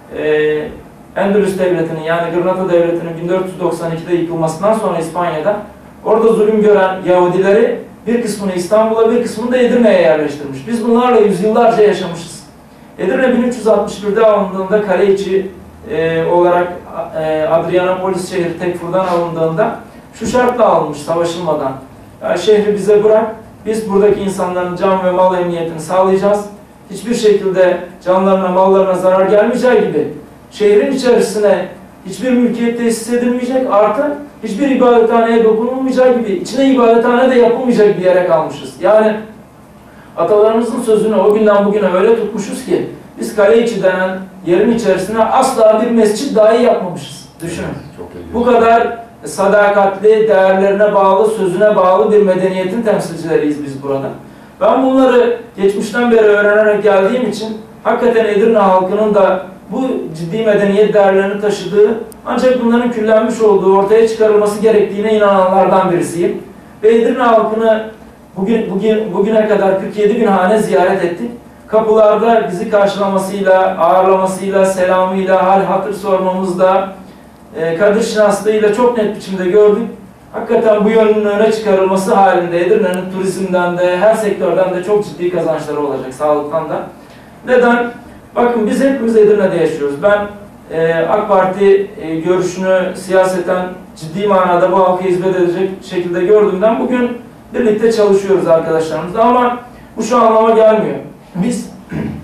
Endülüs Devleti'nin, yani Gırnata Devleti'nin 1492'de yıkılmasından sonra İspanya'da orada zulüm gören Yahudileri bir kısmını İstanbul'a, bir kısmını da Edirne'ye yerleştirmiş. Biz bunlarla yüzyıllarca yaşamışız. Edirne 1361'de alındığında kale içi olarak Adrianopolis şehri Tekfur'dan alındığında şu şartla alınmış savaşılmadan. Yani şehri bize bırak, biz buradaki insanların can ve mal emniyetini sağlayacağız. Hiçbir şekilde canlarına, mallarına zarar gelmeyeceği gibi şehrin içerisine hiçbir mülkiyet tesis edilmeyecek, artı hiçbir ibadethaneye dokunulmayacağı gibi içine ibadethane de yapılmayacak bir yere kalmışız. Yani atalarımızın sözünü o günden bugüne öyle tutmuşuz ki biz kale içi denen yerin içerisine asla bir mescit dahi yapmamışız. Düşünün. Bu kadar sadakatli, değerlerine bağlı, sözüne bağlı bir medeniyetin temsilcileriyiz biz burada. Ben bunları geçmişten beri öğrenerek geldiğim için hakikaten Edirne halkının da bu ciddi medeniyet değerlerini taşıdığı, ancak bunların küllenmiş olduğu, ortaya çıkarılması gerektiğine inananlardan birisiyim. Ve Edirne halkını bugüne kadar 47 bin hane ziyaret ettik. Kapılarda bizi karşılamasıyla, ağırlamasıyla, selamıyla, hal hatır sormamızla, kadir şinaslığıyla çok net biçimde gördük. Hakikaten bu yönün öne çıkarılması halinde Edirne'nin turizmden de, her sektörden de çok ciddi kazançları olacak, sağlıktan da. Neden? Bakın biz hepimiz Edirne'de yaşıyoruz. Ben AK Parti görüşünü siyaseten ciddi manada bu halka hizmet edecek şekilde gördüğümden bugün birlikte çalışıyoruz arkadaşlarımızla, ama bu şu anlama gelmiyor. Biz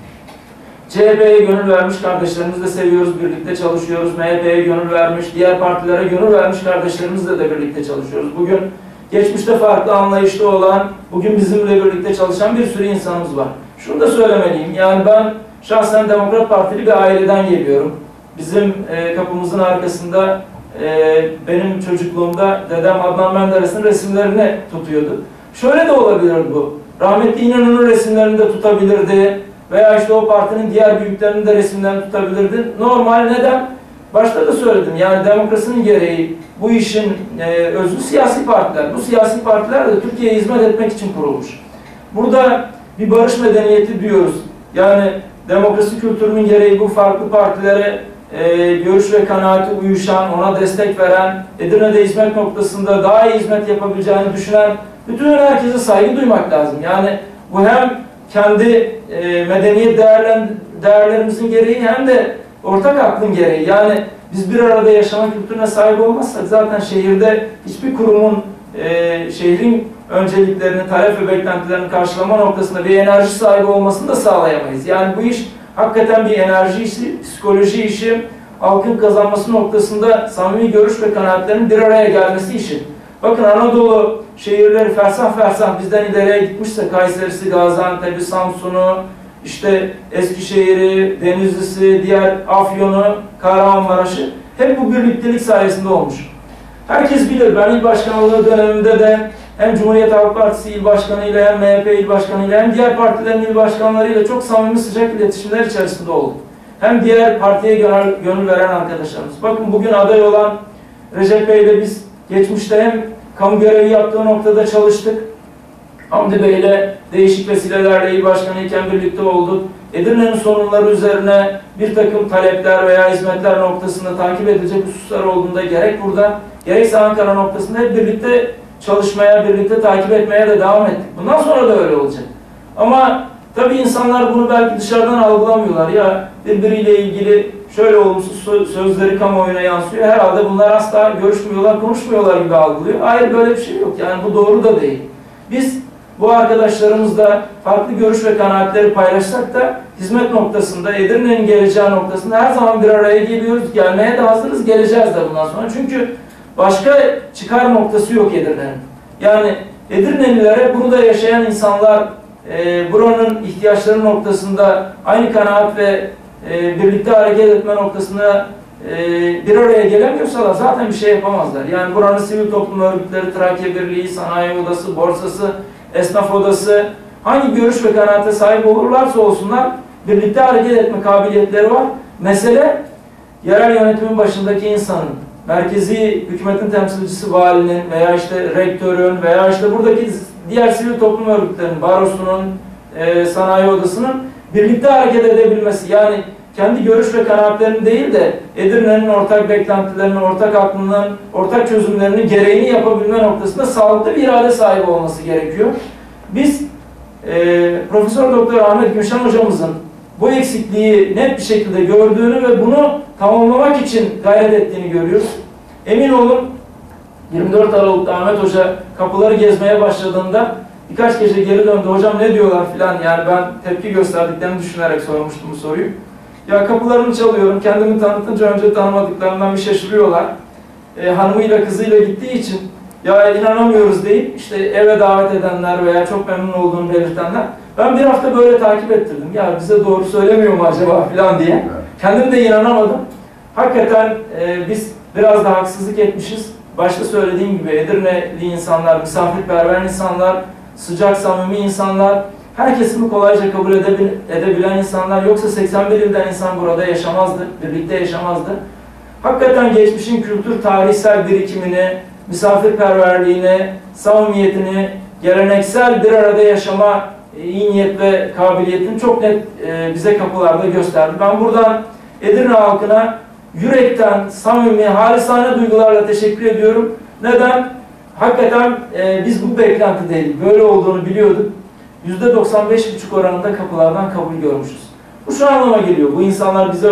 CHP'ye gönül vermiş kardeşlerimizle seviyoruz, birlikte çalışıyoruz. MHP'ye gönül vermiş, diğer partilere gönül vermiş kardeşlerimizle de birlikte çalışıyoruz. Bugün geçmişte farklı anlayışlı olan, bugün bizimle birlikte çalışan bir sürü insanımız var. Şunu da söylemeliyim, yani ben şahsen Demokrat Partili bir aileden geliyorum. Bizim kapımızın arkasında benim çocukluğumda dedem Adnan Menderes'in resimlerini tutuyordu. Şöyle de olabilir bu. Rahmetli İnönü'nün resimlerini de tutabilirdi. Veya işte o partinin diğer büyüklerinin de resimlerini tutabilirdi. Normal, neden? Başta da söyledim. Yani demokrasinin gereği bu işin özü siyasi partiler. Bu siyasi partiler de Türkiye'ye hizmet etmek için kurulmuş. Burada bir barış medeniyeti diyoruz. Yani demokrasi kültürünün gereği bu farklı partilere görüş ve kanaati uyuşan, ona destek veren, Edirne'de hizmet noktasında daha iyi hizmet yapabileceğini düşünen bütün herkese saygı duymak lazım. Yani bu hem kendi medeniyet değerlerimizin gereği hem de ortak aklın gereği. Yani biz bir arada yaşama kültürüne sahip olmazsak zaten şehirde hiçbir kurumun şehrin önceliklerini, talep ve beklentilerini karşılama noktasında bir enerji sahibi olmasını da sağlayamayız. Yani bu iş hakikaten bir enerji işi, psikoloji işi, halkın kazanması noktasında samimi görüş ve kanaatlerin bir araya gelmesi işi. Bakın Anadolu şehirleri fersah fersah bizden ileriye gitmişse Kayseri'si, Gaziantep'i, Samsun'u, işte Eskişehir'i, Denizli'si, diğer Afyon'u, Kahramanmaraş'ı hep bu birliktelik sayesinde olmuş. Herkes bilir, ben il başkanlığı döneminde de hem Cumhuriyet Halk Partisi il başkanıyla hem MHP il başkanıyla hem diğer partilerin il başkanlarıyla çok samimi sıcak iletişimler içerisinde olduk. Hem diğer partiye gönül veren arkadaşlarımız. Bakın bugün aday olan Recep Bey ile biz geçmişte hem kamu görevi yaptığı noktada çalıştık. Hamdi Bey ile değişik vesilelerle il başkanıyken birlikte olduk. Edirne'nin sorunları üzerine bir takım talepler veya hizmetler noktasında takip edilecek hususlar olduğunda gerek burada, gerekse Ankara noktasında hep birlikte çalışmaya, birlikte takip etmeye de devam ettik. Bundan sonra da öyle olacak. Ama tabii insanlar bunu belki dışarıdan algılamıyorlar. Ya birbiriyle ilgili şöyle olumsuz sözleri kamuoyuna yansıyor. Herhalde bunlar asla görüşmüyorlar, konuşmuyorlar gibi algılıyor. Hayır, böyle bir şey yok. Yani bu doğru da değil. Biz bu arkadaşlarımızla farklı görüş ve kanaatleri paylaşsak da hizmet noktasında, Edirne'nin geleceği noktasında her zaman bir araya geliyoruz. Gelmeye de hazırız, geleceğiz de bundan sonra. Çünkü başka çıkar noktası yok Edirne'nin. Yani Edirne'lilere, burada yaşayan insanlar buranın ihtiyaçları noktasında aynı kanaat ve birlikte hareket etme noktasında bir araya gelemiyorsalar zaten bir şey yapamazlar. Yani buranın sivil toplum örgütleri, Trakya Birliği, Sanayi Odası, Borsası, Esnaf Odası hangi görüş ve kanaate sahip olurlarsa olsunlar birlikte hareket etme kabiliyetleri var. Mesele yerel yönetimin başındaki insanın merkezi hükümetin temsilcisi valinin veya işte rektörün veya işte buradaki diğer sivil toplum örgütlerinin, barosunun, sanayi odasının birlikte hareket edebilmesi, yani kendi görüş ve kanaatlerini değil de Edirne'nin ortak beklentilerinin, ortak aklının, ortak çözümlerinin gereğini yapabilme noktasında sağlıklı bir irade sahibi olması gerekiyor. Biz Profesör Doktor Ahmet Gümüşen hocamızın bu eksikliği net bir şekilde gördüğünü ve bunu tamamlamak için gayret ettiğini görüyoruz. Emin olun 24 Aralık'ta Ahmet Hoca kapıları gezmeye başladığında birkaç gece geri döndü. Hocam ne diyorlar filan, yani ben tepki gösterdiklerini düşünerek sormuştum bu soruyu. Ya kapılarını çalıyorum, kendimi tanıtınca önce tanımadıklarından bir şaşırıyorlar. Hanımıyla kızıyla gittiği için ya inanamıyoruz deyip işte eve davet edenler veya çok memnun olduğunu belirtenler. Ben bir hafta böyle takip ettirdim. Ya bize doğru söylemiyor mu acaba filan diye. Kendim de inanamadım. Hakikaten biz biraz da haksızlık etmişiz. Başta söylediğim gibi Edirne'li insanlar, misafirperver insanlar, sıcak, samimi insanlar, her kesimi kolayca kabul edebilen insanlar. Yoksa 81 ilden insan burada yaşamazdı, birlikte yaşamazdı. Hakikaten geçmişin kültür, tarihsel birikimini, misafirperverliğini, samimiyetini, geleneksel bir arada yaşama iyi niyet ve kabiliyetini çok net bize kapılarda gösterdi. Ben buradan Edirne halkına yürekten, samimi, halisane duygularla teşekkür ediyorum. Neden? Hakikaten biz bu beklentideydik. Böyle olduğunu biliyorduk. %95,5 oranında kapılardan kabul görmüşüz. Bu şu anlama geliyor. Bu insanlar bize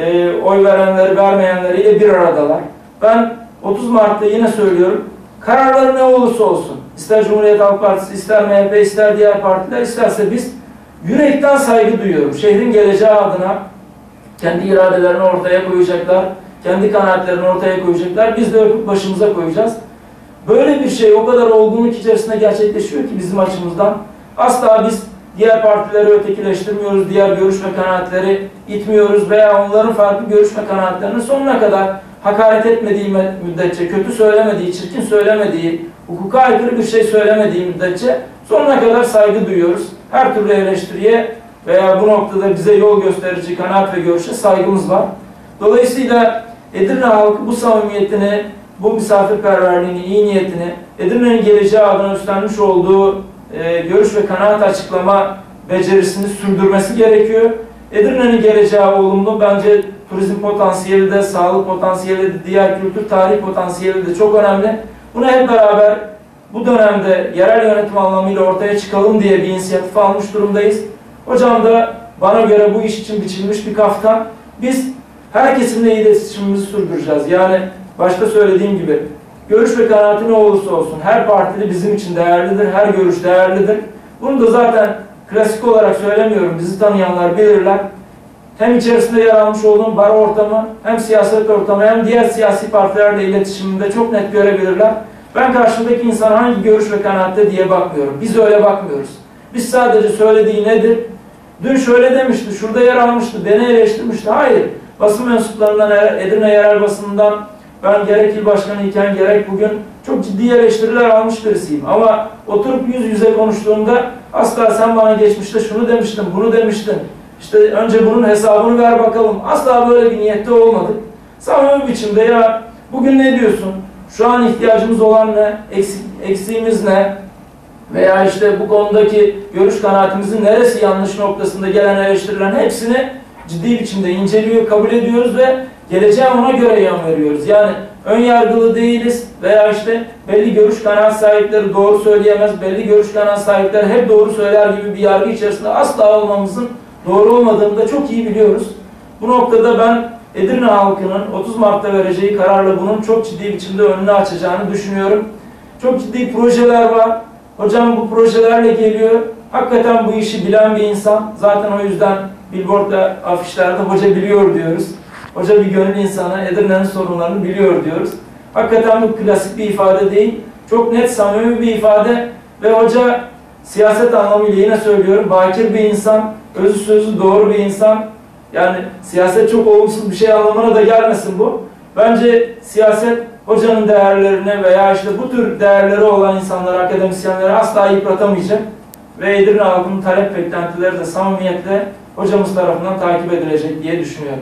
oy verenleri, vermeyenleriyle bir aradalar. Ben 30 Mart'ta yine söylüyorum. Kararları ne olursa olsun, ister Cumhuriyet Halk Partisi, ister MHP, ister diğer partiler, isterse biz yürekten saygı duyuyorum. Şehrin geleceği adına kendi iradelerini ortaya koyacaklar, kendi kanaatlerini ortaya koyacaklar. Biz de öpüp başımıza koyacağız. Böyle bir şey o kadar olgunluk içerisinde gerçekleşiyor ki bizim açımızdan. Asla biz diğer partileri ötekileştirmiyoruz, diğer görüş ve kanaatleri itmiyoruz veya onların farklı görüş ve kanaatlerini sonuna kadar hakaret etmediği müddetçe, kötü söylemediği, çirkin söylemediği, hukuka aykırı bir şey söylemediği müddetçe sonuna kadar saygı duyuyoruz. Her türlü eleştiriye veya bu noktada bize yol gösterici kanaat ve görüşe saygımız var. Dolayısıyla Edirne halkı bu samimiyetini, bu misafirperverliğini, iyi niyetini, Edirne'nin geleceği adına üstlenmiş olduğu görüş ve kanaat açıklama becerisini sürdürmesi gerekiyor. Edirne'nin geleceği olumlu. Bence turizm potansiyeli de, sağlık potansiyeli de, diğer kültür, tarih potansiyeli de çok önemli. Bunu hep beraber bu dönemde yerel yönetim anlamıyla ortaya çıkalım diye bir inisiyatif almış durumdayız. Hocam da bana göre bu iş için biçilmiş bir kaftan. Biz her kesimle iletişimimizi sürdüreceğiz. Yani başta söylediğim gibi görüş ve kanaati ne olursa olsun her partili bizim için değerlidir, her görüş değerlidir. Bunu da zaten klasik olarak söylemiyorum, bizi tanıyanlar bilirler. Hem içerisinde yer almış olduğum baro ortamı, hem siyaset ortamı, hem diğer siyasi partilerle iletişiminde çok net görebilirler. Ben karşımdaki insan hangi görüş ve kanaatte diye bakmıyorum. Biz öyle bakmıyoruz. Biz sadece söylediği nedir? Dün şöyle demişti, şurada yer almıştı, beni eleştirmişti. Hayır. Basın mensuplarından, Edirne yerel basından ben gerek il başkanı iken gerek bugün çok ciddi eleştiriler almış birisiyim. Ama oturup yüz yüze konuştuğumda asla sen bana geçmişte şunu demiştin, bunu demiştin. İşte önce bunun hesabını ver bakalım. Asla böyle bir niyette olmadık. Samimi biçimde ya bugün ne diyorsun? Şu an ihtiyacımız olan ne? Eksiğimiz ne? Veya işte bu konudaki görüş kanaatimizin neresi yanlış noktasında gelen eleştirilerin hepsini ciddi biçimde inceliyor, kabul ediyoruz ve geleceğe ona göre yön veriyoruz. Yani ön yargılı değiliz veya işte belli görüş kanaat sahipleri doğru söyleyemez, belli görüş kanaat sahipleri hep doğru söyler gibi bir yargı içerisinde asla olmamızın doğru olmadığını da çok iyi biliyoruz. Bu noktada ben Edirne halkının 30 Mart'ta vereceği kararla bunun çok ciddi biçimde önünü açacağını düşünüyorum. Çok ciddi projeler var. Hocam bu projelerle geliyor. Hakikaten bu işi bilen bir insan. Zaten o yüzden billboardla, afişlerde hoca biliyor diyoruz. Hoca bir gönül insanı, Edirne'nin sorunlarını biliyor diyoruz. Hakikaten bu klasik bir ifade değil. Çok net, samimi bir ifade ve hoca siyaset anlamıyla yine söylüyorum, bakir bir insan, özü sözü doğru bir insan. Yani siyaset çok olumsuz bir şey anlamına da gelmesin bu. Bence siyaset hocanın değerlerine veya işte bu tür değerleri olan insanları, akademisyenleri asla yıpratamayacak. Ve Edirne halkının talep beklentileri de samimiyetle hocamız tarafından takip edilecek diye düşünüyorum.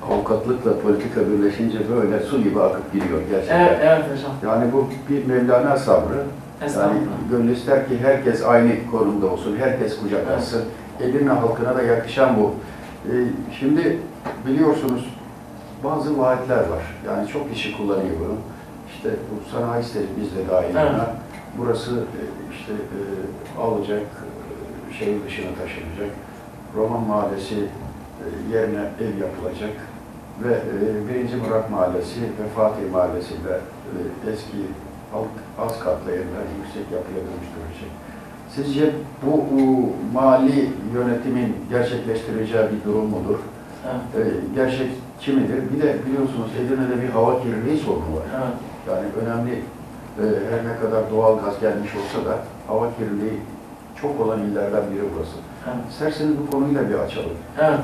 avukatlıkla politika birleşince böyle su gibi akıp gidiyor gerçekten. Evet, evet hocam. Yani bu bir Mevlana sabrı. Yani Estağfurullah. gönül ister ki herkes aynı konumda olsun, herkes kucak açsın. Edirne halkına da yakışan bu. Şimdi biliyorsunuz bazı vaatler var. Yani çok kişi kullanıyor bunu. İşte bu sanayi sitesi bizde dahil buna. Burası işte alacak, şehir dışına taşınacak. Roman Mahallesi yerine ev yapılacak ve 1. Murat Mahallesi ve Fatih Mahallesi'nde eski az katlı evler yüksek yapıya dönüştürülecek. Sizce bu mali yönetimin gerçekleştireceği bir durum mudur? Evet. Gerçekçi midir? Bir de biliyorsunuz Edirne'de bir hava kirliliği sorunu var. Evet. Yani önemli, her ne kadar doğal gaz gelmiş olsa da hava kirliliği çok olan illerden biri burası. Evet. İsterseniz bu konuyu da bir açalım. Evet.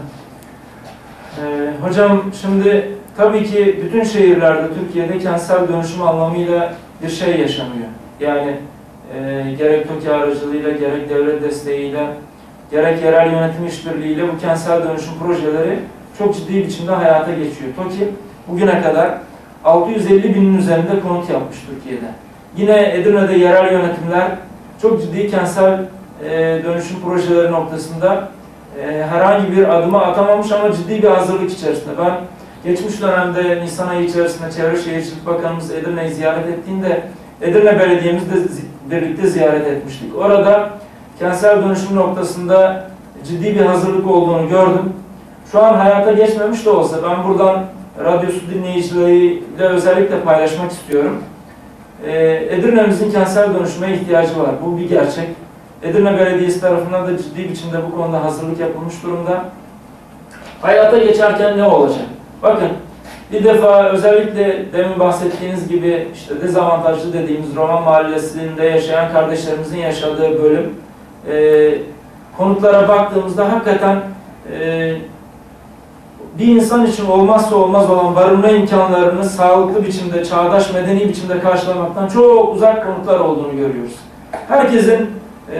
Hocam şimdi tabii ki bütün şehirlerde Türkiye'de kentsel dönüşüm anlamıyla bir şey yaşanıyor. Yani gerek TOKİ aracılığıyla, gerek devlet desteğiyle, gerek yerel yönetim işbirliğiyle bu kentsel dönüşüm projeleri çok ciddi biçimde hayata geçiyor. TOKİ bugüne kadar 650 binin üzerinde konut yapmış Türkiye'de. Yine Edirne'de yerel yönetimler çok ciddi kentsel dönüşüm projeleri noktasında herhangi bir adıma atamamış ama ciddi bir hazırlık içerisinde. Ben geçmiş dönemde Nisan ayı içerisinde Çevre Şehircilik Bakanımız Edirne'yi ziyaret ettiğinde Edirne Belediye'mizle birlikte ziyaret etmiştik. Orada kentsel dönüşüm noktasında ciddi bir hazırlık olduğunu gördüm. Şu an hayata geçmemiş de olsa ben buradan radyosu dinleyicileriyle özellikle paylaşmak istiyorum. Edirne'mizin kentsel dönüşüme ihtiyacı var. Bu bir gerçek. Edirne Belediyesi tarafından da ciddi biçimde bu konuda hazırlık yapılmış durumda. Hayata geçerken ne olacak? Bakın, bir defa özellikle demin bahsettiğiniz gibi işte dezavantajlı dediğimiz Roman Mahallesi'nde yaşayan kardeşlerimizin yaşadığı bölüm konutlara baktığımızda hakikaten bir insan için olmazsa olmaz olan barınma imkanlarını sağlıklı biçimde, çağdaş, medeni biçimde karşılamaktan çok uzak konutlar olduğunu görüyoruz. Herkesin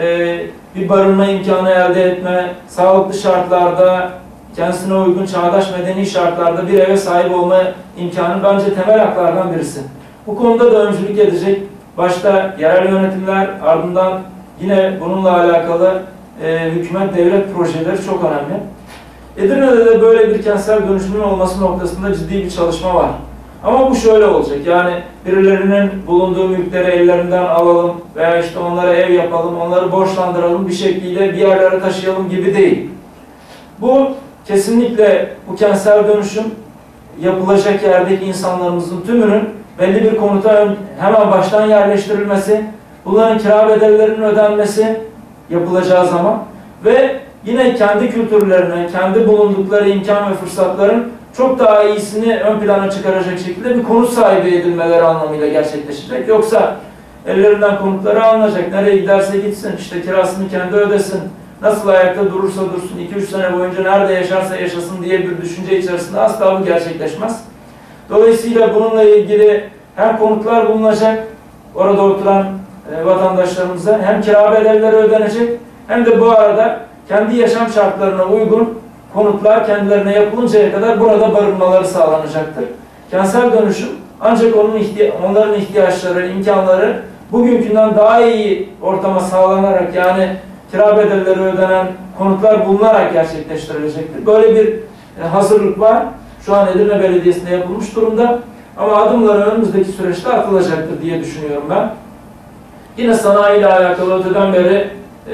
bir barınma imkanı elde etme, sağlıklı şartlarda, kendisine uygun çağdaş medeni şartlarda bir eve sahip olma imkanı bence temel haklardan birisi. Bu konuda da öncülük edecek başta yerel yönetimler, ardından yine bununla alakalı hükümet, devlet projeleri çok önemli. Edirne'de de böyle bir kentsel dönüşümün olması noktasında ciddi bir çalışma var. Ama bu şöyle olacak, yani birilerinin bulunduğu mülkleri ellerinden alalım veya işte onlara ev yapalım, onları borçlandıralım, bir şekilde bir yerlere taşıyalım gibi değil. Bu kesinlikle bu kentsel dönüşüm yapılacak yerdeki insanlarımızın tümünün belli bir konuta hemen baştan yerleştirilmesi, bunların kira bedellerinin ödenmesi yapılacağı zaman ve yine kendi kültürlerine, kendi bulundukları imkan ve fırsatların çok daha iyisini ön plana çıkaracak şekilde bir konut sahibi edilmeleri anlamıyla gerçekleşecek. Yoksa ellerinden konutları alınacak, nereye giderse gitsin, işte kirasını kendi ödesin, nasıl ayakta durursa dursun, 2-3 sene boyunca nerede yaşarsa yaşasın diye bir düşünce içerisinde asla bu gerçekleşmez. Dolayısıyla bununla ilgili hem konutlar bulunacak, orada oturan vatandaşlarımıza hem kira bedelleri ödenecek, hem de bu arada kendi yaşam şartlarına uygun konutlar kendilerine yapılıncaya kadar burada barınmaları sağlanacaktır. Kentsel dönüşüm ancak onların ihtiyaçları, imkanları bugünkünden daha iyi ortama sağlanarak, yani kira bedelleri ödenen konutlar bulunarak gerçekleştirilecektir. Böyle bir hazırlık var. Şu an Edirne Belediyesi'nde yapılmış durumda. Ama adımlar önümüzdeki süreçte atılacaktır diye düşünüyorum ben. Yine sanayi ile alakalı öteden beri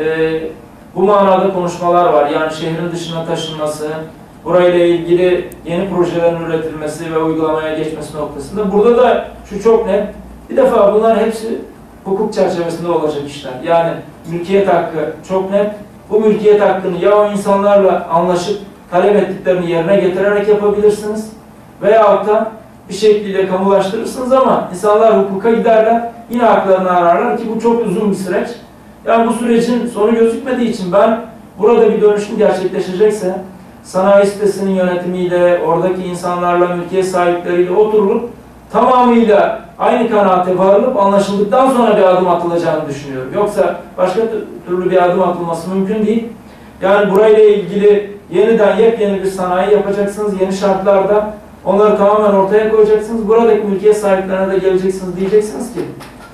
bu manada konuşmalar var. Yani şehrin dışına taşınması, burayla ilgili yeni projelerin üretilmesi ve uygulamaya geçmesi noktasında. Burada da şu çok net. Bir defa bunlar hepsi hukuk çerçevesinde olacak işler. Yani mülkiyet hakkı çok net. Bu mülkiyet hakkını ya o insanlarla anlaşıp talep ettiklerini yerine getirerek yapabilirsiniz veyahut da bir şekilde kamulaştırırsınız ama insanlar hukuka giderler, yine haklarını ararlar ki bu çok uzun bir süreç. Yani bu sürecin sonu gözükmediği için ben burada bir dönüşüm gerçekleşecekse sanayi sitesinin yönetimiyle, oradaki insanlarla, mülkiyet sahipleriyle oturulup tamamıyla aynı kanaate varılıp anlaşıldıktan sonra bir adım atılacağını düşünüyorum. Yoksa başka türlü bir adım atılması mümkün değil. Yani burayla ilgili yeniden yepyeni bir sanayi yapacaksınız. Yeni şartlarda onları tamamen ortaya koyacaksınız. Buradaki mülkiyet sahiplerine de geleceksiniz. Diyeceksiniz ki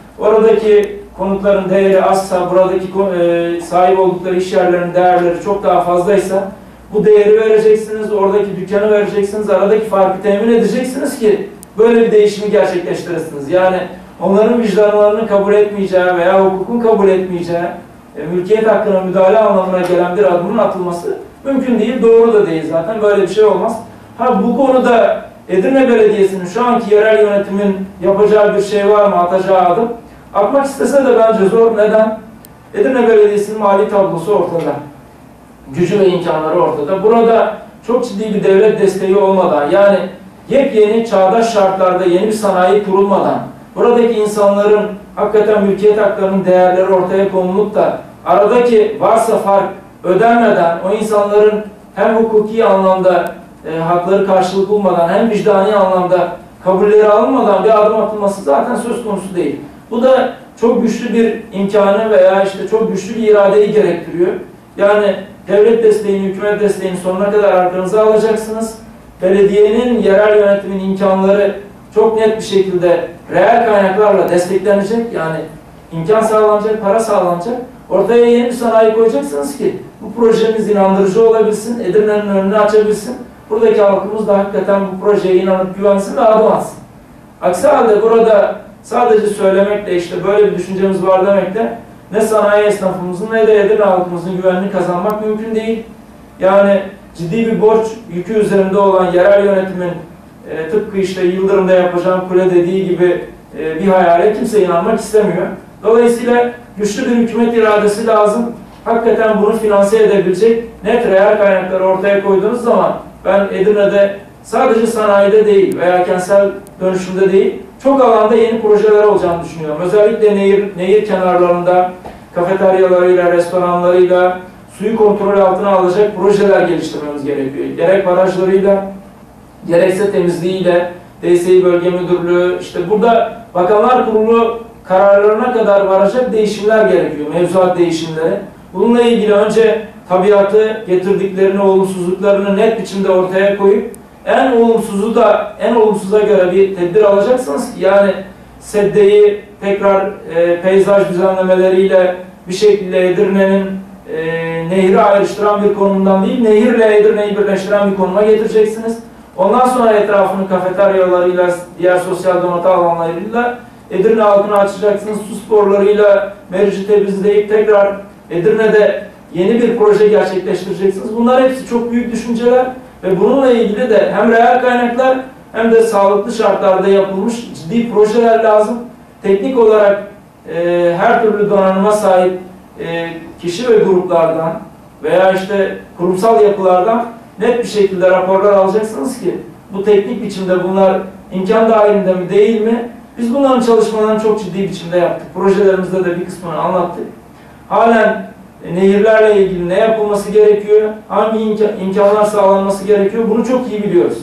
oradaki konutların değeri azsa, buradaki sahip oldukları iş yerlerinin değerleri çok daha fazlaysa bu değeri vereceksiniz, oradaki dükkanı vereceksiniz, aradaki farkı temin edeceksiniz ki böyle bir değişimi gerçekleştirirsiniz. Yani onların vicdanlarının kabul etmeyeceği veya hukukun kabul etmeyeceği mülkiyet hakkına müdahale anlamına gelen bir adımın atılması mümkün değil, doğru da değil zaten. Böyle bir şey olmaz. Ha bu konuda Edirne Belediyesi'nin şu anki yerel yönetimin yapacağı bir şey var mı, atacağı adım? Atmak istese de bence zor. Neden? Edirne Belediyesi'nin mali tablosu ortada. Gücü ve imkanları ortada. Burada çok ciddi bir devlet desteği olmadan, yani yepyeni çağdaş şartlarda yeni bir sanayi kurulmadan, buradaki insanların hakikaten mülkiyet haklarının değerleri ortaya konulup da aradaki varsa fark ödenmeden, o insanların hem hukuki anlamda hakları karşılık bulmadan hem vicdani anlamda kabulleri alınmadan bir adım atılması zaten söz konusu değil. Bu da çok güçlü bir imkanı veya işte çok güçlü bir iradeyi gerektiriyor. Yani devlet desteğini, hükümet desteğini sonuna kadar arkanıza alacaksınız. Belediyenin, yerel yönetimin imkanları çok net bir şekilde reel kaynaklarla desteklenecek. Yani imkan sağlanacak, para sağlanacak. Ortaya yeni bir sanayi koyacaksınız ki bu projeniz inandırıcı olabilsin, Edirne'nin önünü açabilsin. Buradaki halkımız da hakikaten bu projeye inanıp güvensin ve adım atsın. Aksi halde burada sadece söylemekle, işte böyle bir düşüncemiz var demekle ne sanayi esnafımızın ne de Edirne halkımızın güvenini kazanmak mümkün değil. Yani ciddi bir borç yükü üzerinde olan yerel yönetimin tıpkı işte Yıldırım'da yapacağım kule dediği gibi bir hayale kimse inanmak istemiyor. Dolayısıyla güçlü bir hükümet iradesi lazım. Hakikaten bunu finanse edebilecek net reel kaynakları ortaya koyduğunuz zaman ben Edirne'de sadece sanayide değil veya kentsel dönüşümde değil, çok alanda yeni projeler olacağını düşünüyorum. Özellikle nehir kenarlarında kafeteryalarıyla, restoranlarıyla suyu kontrol altına alacak projeler geliştirmemiz gerekiyor. Gerek barajlarıyla, gerekse temizliğiyle, DSİ Bölge Müdürlüğü, işte burada Bakanlar Kurulu kararlarına kadar varacak değişimler gerekiyor, mevzuat değişimleri. Bununla ilgili önce tabiatı getirdiklerini, olumsuzluklarını net biçimde ortaya koyup en olumsuza göre bir tedbir alacaksınız ki yani seddeyi tekrar peyzaj düzenlemeleriyle bir şekilde Edirne'nin nehri ayrıştıran bir konumundan değil, nehirle Edirne'yi birleştiren bir konuma getireceksiniz. Ondan sonra etrafını kafeteryalarıyla, diğer sosyal donatı alanlarıyla Edirne halkına açacaksınız. Su sporlarıyla Meriç'i temizleyip tekrar Edirne'de yeni bir proje gerçekleştireceksiniz. Bunlar hepsi çok büyük düşünceler ve bununla ilgili de hem reel kaynaklar hem de sağlıklı şartlarda yapılmış ciddi projeler lazım. Teknik olarak her türlü donanıma sahip kişi ve gruplardan veya işte kurumsal yapılardan net bir şekilde raporlar alacaksınız ki bu teknik biçimde bunlar imkan dahilinde mi değil mi? Biz bunların çalışmalarını çok ciddi biçimde yaptık. Projelerimizde de bir kısmını anlattık. Halen nehirlerle ilgili ne yapılması gerekiyor, hangi imkanlar sağlanması gerekiyor bunu çok iyi biliyoruz.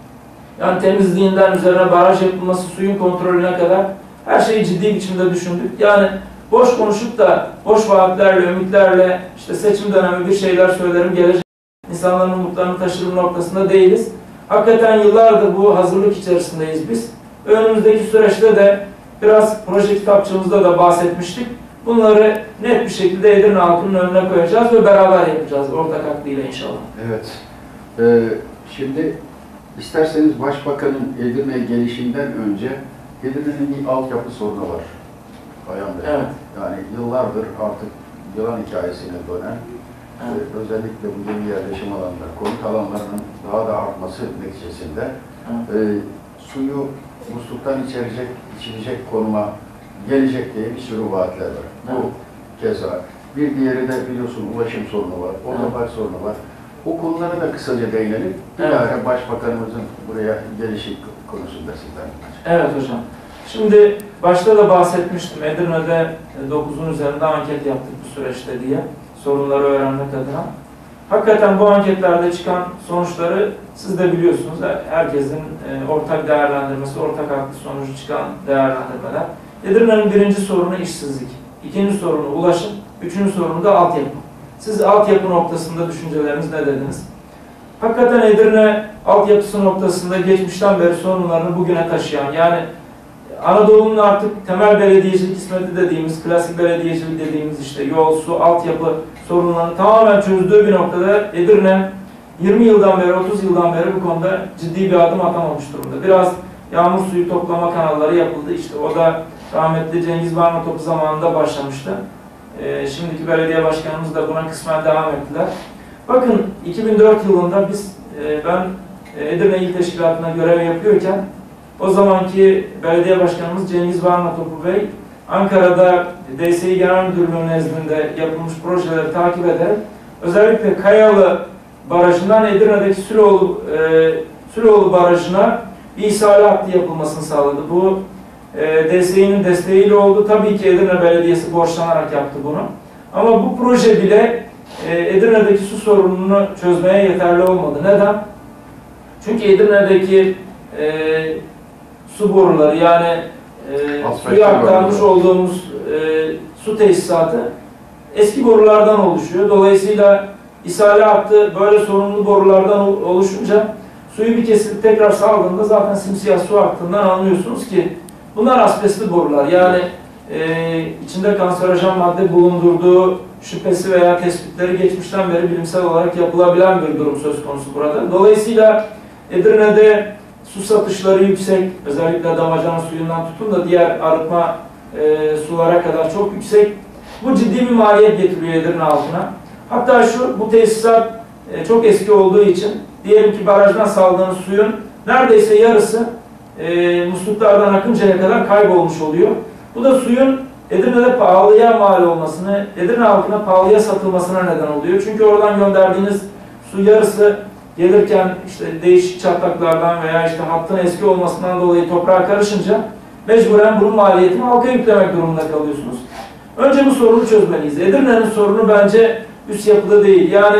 Yani temizliğinden üzerine baraj yapılması, suyun kontrolüne kadar her şeyi ciddi biçimde düşündük. Yani boş konuşup da boş vaatlerle, ümitlerle işte seçim dönemi bir şeyler söylerim, gelecek insanların umutlarını taşırım noktasında değiliz. Hakikaten yıllardır bu hazırlık içerisindeyiz biz. Önümüzdeki süreçte de biraz proje kitapçığımızda da bahsetmiştik. Bunları net bir şekilde Edirne halkının önüne koyacağız ve beraber yapacağız ortak aklıyla inşallah. Evet. Şimdi isterseniz Başbakan'ın Edirne'ye gelişinden önce Edirne'nin bir altyapı sorunu var. Ayhan Bey. Evet. Yani yıllardır artık yılan hikayesine dönen, özellikle bu yeni yerleşim alanları, konut alanlarının daha da artması neticesinde suyu musluktan içilecek konuma gelecek diye bir sürü vaatler var. Bu keza. Bir diğeri de biliyorsun ulaşım sorunu var, otopark sorunu var. O konulara da kısaca değinelim. Bilahare Başbakanımızın buraya gelişi konusunda sizden. Evet hocam. Şimdi başta da bahsetmiştim. Edirne'de 9'un üzerinde anket yaptık bu süreçte diye. Sorunları öğrenmek adına. Hakikaten bu anketlerde çıkan sonuçları siz de biliyorsunuz. Herkesin ortak değerlendirmesi, ortak haklı sonucu çıkan değerlendirmeler. Edirne'nin birinci sorunu işsizlik. İkinci sorunu ulaşım. Üçüncü sorunu da altyapı. Siz altyapı noktasında düşünceleriniz ne dediniz? hakikaten Edirne altyapısı noktasında geçmişten beri sorunlarını bugüne taşıyan, yani Anadolu'nun artık temel belediyecilik hizmeti dediğimiz, klasik belediyecilik dediğimiz işte yol, su, altyapı sorunlarını tamamen çözdüğü bir noktada Edirne 20 yıldan beri, 30 yıldan beri bu konuda ciddi bir adım atamamış durumda. Biraz yağmur suyu toplama kanalları yapıldı. İşte o da rahmetli Cengiz Varnatop'u zamanında başlamıştı. Şimdiki belediye başkanımız da buna kısmen devam ettiler. Bakın 2004 yılında ben Edirne İl Teşkilatı'na görev yapıyorken o zamanki belediye başkanımız Cengiz Varnatopu Bey Ankara'da DSİ Genel Müdürlüğü nezdinde yapılmış projeleri takip ederek özellikle Kayalı Barajı'ndan Edirne'deki Süloğlu Barajı'na bir ihale hattı yapılmasını sağladı. Bu DSİ'nin desteğiyle oldu. Tabii ki Edirne Belediyesi borçlanarak yaptı bunu. Ama bu proje bile Edirne'deki su sorununu çözmeye yeterli olmadı. Neden? Çünkü Edirne'deki su boruları, yani suya aktarmış olduğumuz su tesisatı eski borulardan oluşuyor. Dolayısıyla ishale hattı böyle sorunlu borulardan oluşunca suyu bir kesip tekrar saldığında zaten simsiyah su aktığından anlıyorsunuz ki bunlar asbestli borular. Yani içinde kanserojen madde bulundurduğu şüphesi veya tespitleri geçmişten beri bilimsel olarak yapılabilen bir durum söz konusu burada. Dolayısıyla Edirne'de su satışları yüksek, özellikle damacana suyundan tutun da diğer arıtma sulara kadar çok yüksek. Bu ciddi bir maliyet getiriyor Edirne halkına. Hatta bu tesisat çok eski olduğu için diyelim ki barajdan saldığınız suyun neredeyse yarısı musluklardan akıncaya kadar kaybolmuş oluyor. Bu da suyun Edirne'de pahalıya mal olmasını, Edirne halkına pahalıya satılmasına neden oluyor. Çünkü oradan gönderdiğiniz su yarısı gelirken işte değişik çatlaklardan veya işte hattın eski olmasından dolayı toprağa karışınca mecburen bunun maliyetini halka yüklemek durumunda kalıyorsunuz. Önce bu sorunu çözmeliyiz. Edirne'nin sorunu bence üst yapıda değil. Yani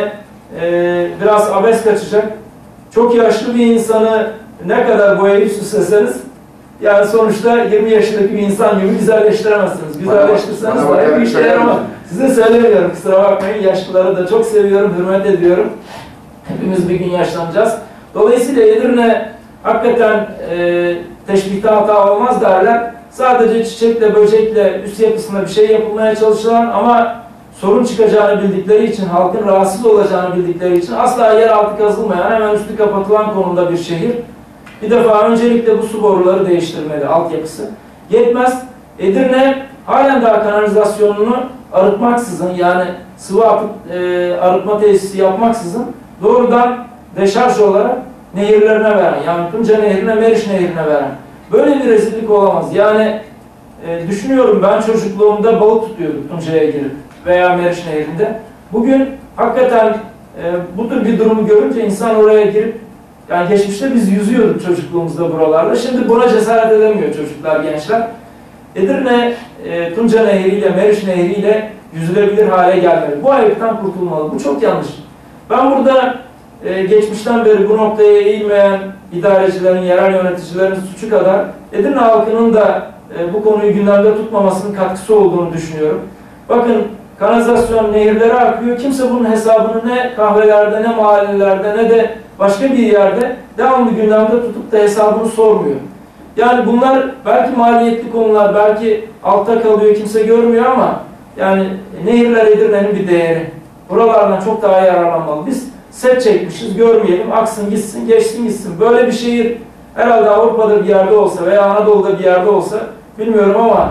biraz abes kaçacak. Çok yaşlı bir insanı ne kadar boyayıp süsleseniz yani sonuçta 20 yaşındaki bir insan gibi güzelleştiremezsiniz. Güzelleştirseniz dahi bir işe yaramaz. Size söylemiyorum, kusura bakmayın. Yaşlıları da çok seviyorum, hürmet ediyorum. Hepimiz bir gün yaşlanacağız. Dolayısıyla Edirne hakikaten teşbihte hata olmaz derler. Sadece çiçekle, böcekle üst yapısında bir şey yapılmaya çalışılan ama sorun çıkacağını bildikleri için, halkın rahatsız olacağını bildikleri için asla yer altı kazılmayan, hemen üstü kapatılan konumda bir şehir. Bir defa öncelikle bu su boruları değiştirmeli, altyapısı. Yetmez. Edirne halen daha kanalizasyonunu arıtmaksızın, yani sıvı arıtma tesisi yapmaksızın doğrudan deşarj olarak nehirlerine veren, yani Tunca Nehri'ne, Meriç Nehri'ne veren. Böyle bir rezillik olamaz. Yani düşünüyorum, ben çocukluğumda balık tutuyorduk Tunca'ya girip veya Meriç Nehri'nde. Bugün hakikaten bu tür bir durumu görünce insan oraya girip, yani geçmişte biz yüzüyorduk çocukluğumuzda buralarda. Şimdi buna cesaret edemiyor çocuklar, gençler. Edirne, Tunca Nehri ile Meriç Nehri ile yüzülebilir hale gelmeli. Bu ayıptan kurtulmalı. Bu çok yanlış. Ben burada geçmişten beri bu noktaya eğilmeyen idarecilerin, yerel yöneticilerin suçu kadar Edirne halkının da bu konuyu gündemde tutmamasının katkısı olduğunu düşünüyorum. Bakın, kanalizasyon nehirlere akıyor. Kimse bunun hesabını ne kahvelerde, ne mahallelerde, ne de başka bir yerde devamlı gündemde tutup da hesabını sormuyor. Yani bunlar belki maliyetli konular, belki altta kalıyor, kimse görmüyor ama yani nehirler Edirne'nin bir değeri. Buralardan çok daha yararlanmalı. Biz set çekmişiz, görmeyelim, aksın gitsin, geçsin gitsin. Böyle bir şehir herhalde Avrupa'da bir yerde olsa veya Anadolu'da bir yerde olsa bilmiyorum ama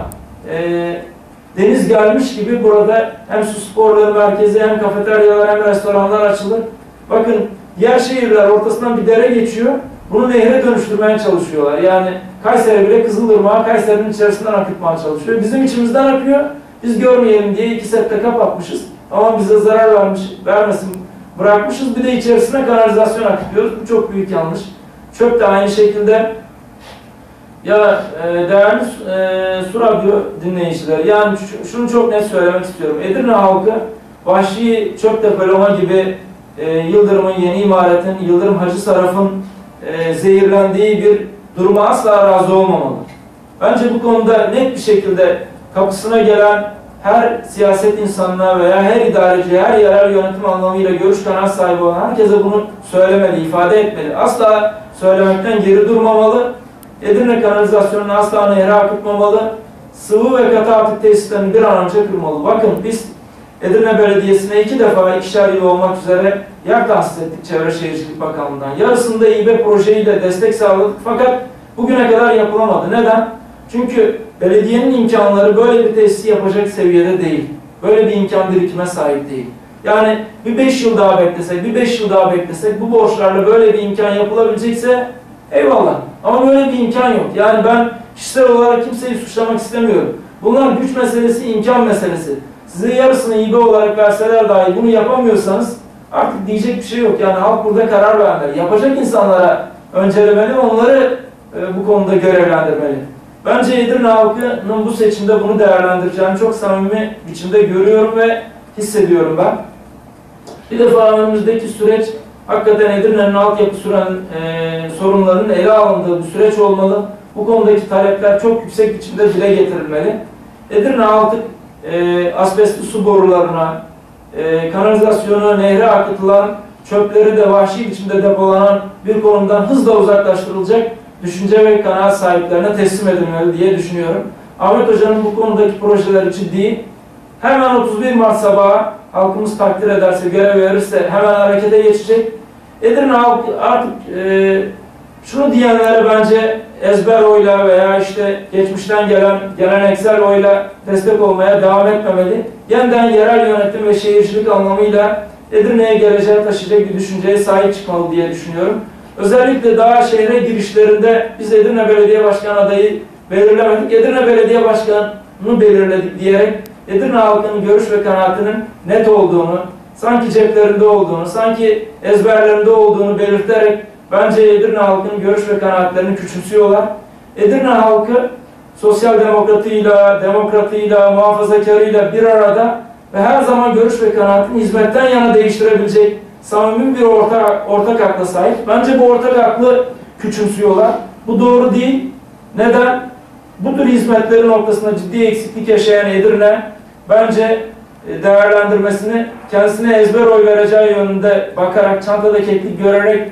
deniz gelmiş gibi burada hem su sporları merkezi, hem kafeteryalar, hem restoranlar açılır. Bakın, diğer şehirler ortasından bir dere geçiyor, bunu nehre dönüştürmeye çalışıyorlar. Yani Kayseri bile Kızılırmak'ı Kayseri'nin içerisinden akıtmaya çalışıyor. Bizim içimizden akıyor, biz görmeyelim diye 2 sette kapatmışız. Ama bize zarar vermesin bırakmışız, bir de içerisine kanalizasyon akıtıyoruz. Bu çok büyük yanlış. Çöp de aynı şekilde. Ya değerli Su Radyo dinleyicileri, yani şunu çok net söylemek istiyorum. Edirne halkı vahşi çöp depolama gibi Yıldırım'ın yeni imaretin, Yıldırım Hacı Saraf'ın zehirlendiği bir duruma asla razı olmamalı. Bence bu konuda net bir şekilde kapısına gelen her siyaset insanına veya her idareci, her yerel yönetim anlamıyla görüş kanaat sahibi olan herkese bunu söylemeli, ifade etmeli. Asla söylemekten geri durmamalı. Edirne kanalizasyonunu asla nehre akıtmamalı. Sıvı ve katı atık tesislerini bir an önce kırmalı. Bakın biz Edirne Belediyesi'ne 2 defa 2'şer yıl olmak üzere yer tahsis ettik Çevre Şehircilik Bakanlığı'ndan. Yarısında İBE projeyle destek sağladık fakat bugüne kadar yapılamadı. Neden? Çünkü belediyenin imkanları böyle bir tesisi yapacak seviyede değil. Böyle bir imkan birikime sahip değil. Yani bir 5 yıl daha beklesek, bir 5 yıl daha beklesek bu borçlarla böyle bir imkan yapılabilecekse eyvallah. Ama böyle bir imkan yok. Yani ben kişisel olarak kimseyi suçlamak istemiyorum. Bunlar güç meselesi, imkan meselesi. Size yarısını İBE olarak verseler dahi bunu yapamıyorsanız artık diyecek bir şey yok. Yani halk burada karar vermeli. Yapacak insanlara öncelemeli, onları bu konuda görevlendirmeli. Bence Edirne halkının bu seçimde bunu değerlendireceğini çok samimi biçimde görüyorum ve hissediyorum ben. Bir defa önümüzdeki süreç hakikaten Edirne'nin altyapı sorunlarının ele alındığı bir süreç olmalı. Bu konudaki talepler çok yüksek biçimde dile getirilmeli. Edirne halkı asbestli su borularına, kanalizasyona, nehre akıtılan çöpleri de vahşi biçimde depolanan bir konumdan hızla uzaklaştırılacak düşünce ve kanaat sahiplerine teslim edilmeli diye düşünüyorum. Ahmet Hoca'nın bu konudaki projeleri ciddi. Hemen 31 Mart sabahı halkımız takdir ederse, görev verirse hemen harekete geçecek. Edirne halkı artık şunu diyenlere bence ezber oyla veya işte geçmişten gelen geleneksel oyla destek olmaya devam etmemeli. Yeniden yerel yönetim ve şehircilik anlamıyla Edirne'ye geleceğe taşıyacak bir düşünceye sahip çıkmalı diye düşünüyorum. Özellikle daha şehre girişlerinde biz Edirne Belediye Başkanı adayı belirlemedik. Edirne Belediye Başkanı'nı belirledik diyerek Edirne halkının görüş ve kanaatinin net olduğunu, sanki ceplerinde olduğunu, sanki ezberlerinde olduğunu belirterek bence Edirne halkının görüş ve kanaatlerini küçümsüyorlar. Edirne halkı sosyal demokratıyla, muhafazakarıyla bir arada ve her zaman görüş ve kanaatini hizmetten yana değiştirebilecek samimi bir ortak akla sahip. Bence bu ortak aklı küçümsüyorlar. Bu doğru değil. Neden? Bu tür hizmetlerin noktasında ciddi eksiklik yaşayan Edirne bence değerlendirmesini kendisine ezber oy vereceği yönünde bakarak, çantada keklik görerek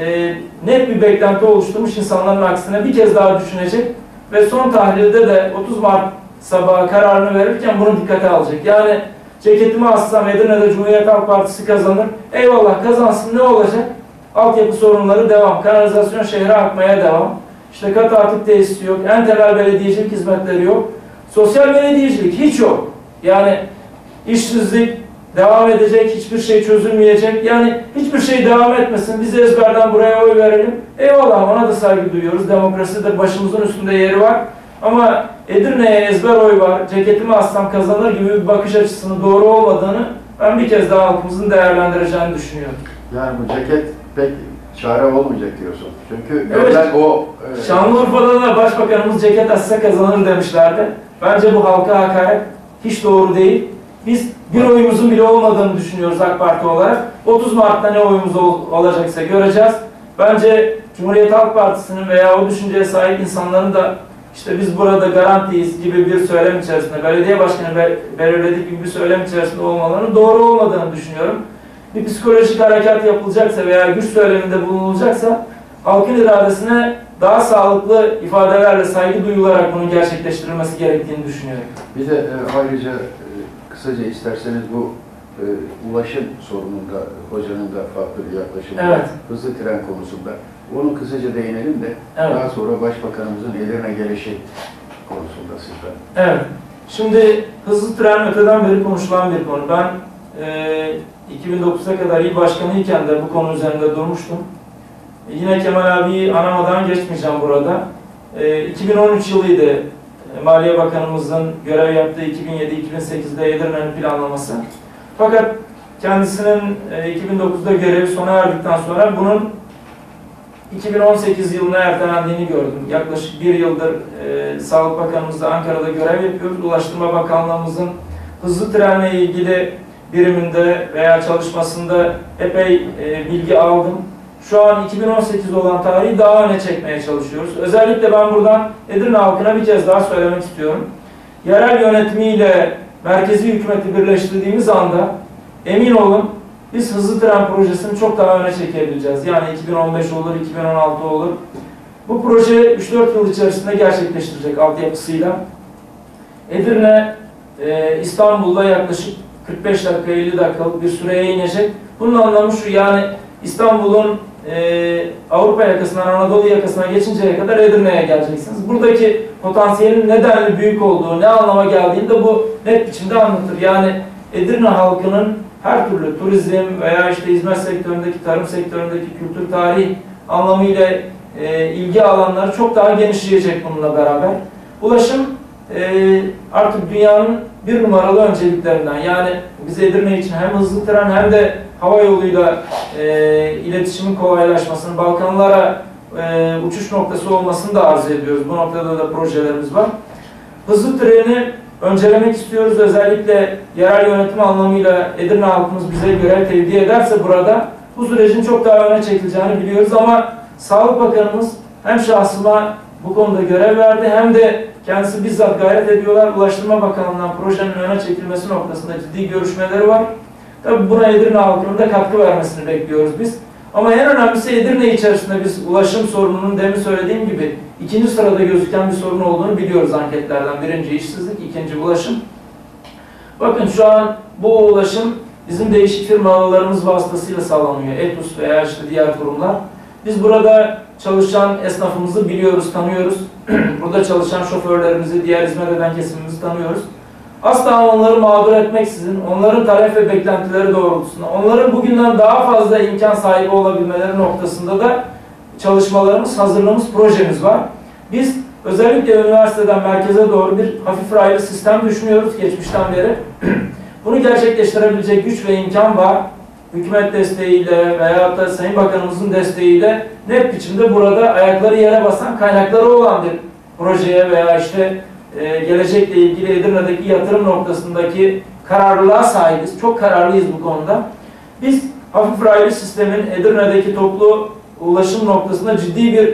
net bir beklenti oluşturmuş insanların aksine bir kez daha düşünecek ve son tahlilde de 30 Mart sabahı kararını verirken bunu dikkate alacak. Yani ceketimi assam Edirne'de Cumhuriyet Halk Partisi kazanır. Eyvallah kazansın, ne olacak? Altyapı sorunları devam. Kanalizasyon şehre akmaya devam. İşte katı atık tesisi yok. En temel belediyecilik hizmetleri yok. Sosyal belediyecilik hiç yok. Yani işsizlik devam edecek, hiçbir şey çözülmeyecek. Yani hiçbir şey devam etmesin. Biz ezberden buraya oy verelim. Eyvallah, ona da saygı duyuyoruz. Demokraside başımızın üstünde yeri var. Ama Edirne'ye ezber oy var, ceketimi assam kazanır gibi bir bakış açısının doğru olmadığını ben bir kez daha halkımızın değerlendireceğini düşünüyorum. Yani bu ceket pek çare olmayacak diyorsun. Çünkü evet, o... Şanlıurfa'da da Başbakanımız ceket assa kazanır demişlerdi. Bence bu halka hakaret hiç doğru değil. Biz bir oyumuzun bile olmadığını düşünüyoruz AK Parti olarak. 30 Mart'ta ne oyumuz olacaksa göreceğiz. Bence Cumhuriyet Halk Partisi'nin veya o düşünceye sahip insanların da İşte biz burada garantiyiz gibi bir söylem içerisinde, belediye başkanı belirledik gibi bir söylem içerisinde olmalarının doğru olmadığını düşünüyorum. Bir psikolojik harekat yapılacaksa veya güç söyleminde bulunulacaksa halkın iradesine daha sağlıklı ifadelerle saygı duyularak bunun gerçekleştirilmesi gerektiğini düşünüyorum. Bir de ayrıca kısaca isterseniz bu ulaşım sorununda hocanın da farklı bir yaklaşımı evet. Hızlı tren konusunda. Onu kısaca değinelim de evet. Daha sonra Başbakanımızın Edirne gelişi konusunda sizden. Evet. Şimdi hızlı tren öteden beri konuşulan bir konu. Ben 2009'a kadar il başkanıyken de bu konu üzerinde durmuştum. Yine Kemal abiyi anamadan geçmeyeceğim burada. 2013 yılıydı Maliye Bakanımızın görev yaptığı 2007-2008'de Edirne'nin planlaması. Fakat kendisinin 2009'da görevi sona erdikten sonra bunun 2018 yılına ertelendiğini gördüm. Yaklaşık bir yıldır Sağlık Bakanımızla Ankara'da görev yapıyoruz. Ulaştırma Bakanlığımızın hızlı trenle ilgili biriminde veya çalışmasında epey bilgi aldım. Şu an 2018 olan tarihi daha öne çekmeye çalışıyoruz. Özellikle ben buradan Edirne halkına bir kez daha söylemek istiyorum. Yerel yönetimiyle merkezi hükümeti birleştirdiğimiz anda emin olun biz hızlı tren projesini çok daha öne çekebileceğiz. Yani 2015 olur, 2016 olur. Bu proje 3-4 yıl içerisinde gerçekleştirecek altyapısıyla. Edirne, İstanbul'da yaklaşık 45 dakika, 50 dakikalık bir süreye inecek. Bunun anlamı şu, yani İstanbul'un Avrupa yakasından Anadolu yakasına geçinceye kadar Edirne'ye geleceksiniz. Buradaki potansiyelin nedenli büyük olduğu, ne anlama geldiğini de bu net biçimde anlatır. Yani Edirne halkının her türlü turizm veya işte hizmet sektöründeki, tarım sektöründeki kültür, tarih anlamıyla ilgi alanları çok daha genişleyecek bununla beraber. Ulaşım artık dünyanın bir numaralı önceliklerinden. Yani biz Edirne için hem hızlı tren hem de hava yoluyla iletişimin kolaylaşmasını, Balkanlara uçuş noktası olmasını da arzu ediyoruz. Bu noktada da projelerimiz var. Hızlı treni öncelemek istiyoruz. Özellikle yerel yönetim anlamıyla Edirne halkımız bize göre tevdi ederse burada bu sürecin çok daha öne çekileceğini biliyoruz ama Sağlık Bakanımız hem şahsıma bu konuda görev verdi hem de kendisi bizzat gayret ediyorlar. Ulaştırma Bakanlığı'ndan projenin öne çekilmesi noktasında ciddi görüşmeleri var. Tabii buna Edirne halkının da katkı vermesini bekliyoruz biz. Ama en önemlisi Edirne içerisinde biz ulaşım sorununun demin söylediğim gibi ikinci sırada gözüken bir sorun olduğunu biliyoruz anketlerden. Birinci işsizlik, ikinci ulaşım. Bakın şu an bu ulaşım bizim değişik firmalarımız vasıtasıyla sağlanıyor. ETUS veya işte diğer kurumlar. Biz burada çalışan esnafımızı biliyoruz, tanıyoruz. Burada çalışan şoförlerimizi, diğer hizmet eden kesimimizi tanıyoruz. Asla onları mağdur etmeksizin, onların talep ve beklentileri doğrultusunda, onların bugünden daha fazla imkan sahibi olabilmeleri noktasında da çalışmalarımız, hazırlığımız, projemiz var. Biz özellikle üniversiteden merkeze doğru bir hafif raylı sistem düşünüyoruz geçmişten beri. Bunu gerçekleştirebilecek güç ve imkan var. Hükümet desteğiyle veya da Sayın Bakanımızın desteğiyle net biçimde burada ayakları yere basan, kaynakları olan bir projeye veya işte gelecekle ilgili Edirne'deki yatırım noktasındaki kararlılığa sahibiz. Çok kararlıyız bu konuda. Biz hafif raylı sistemin Edirne'deki toplu ulaşım noktasında ciddi bir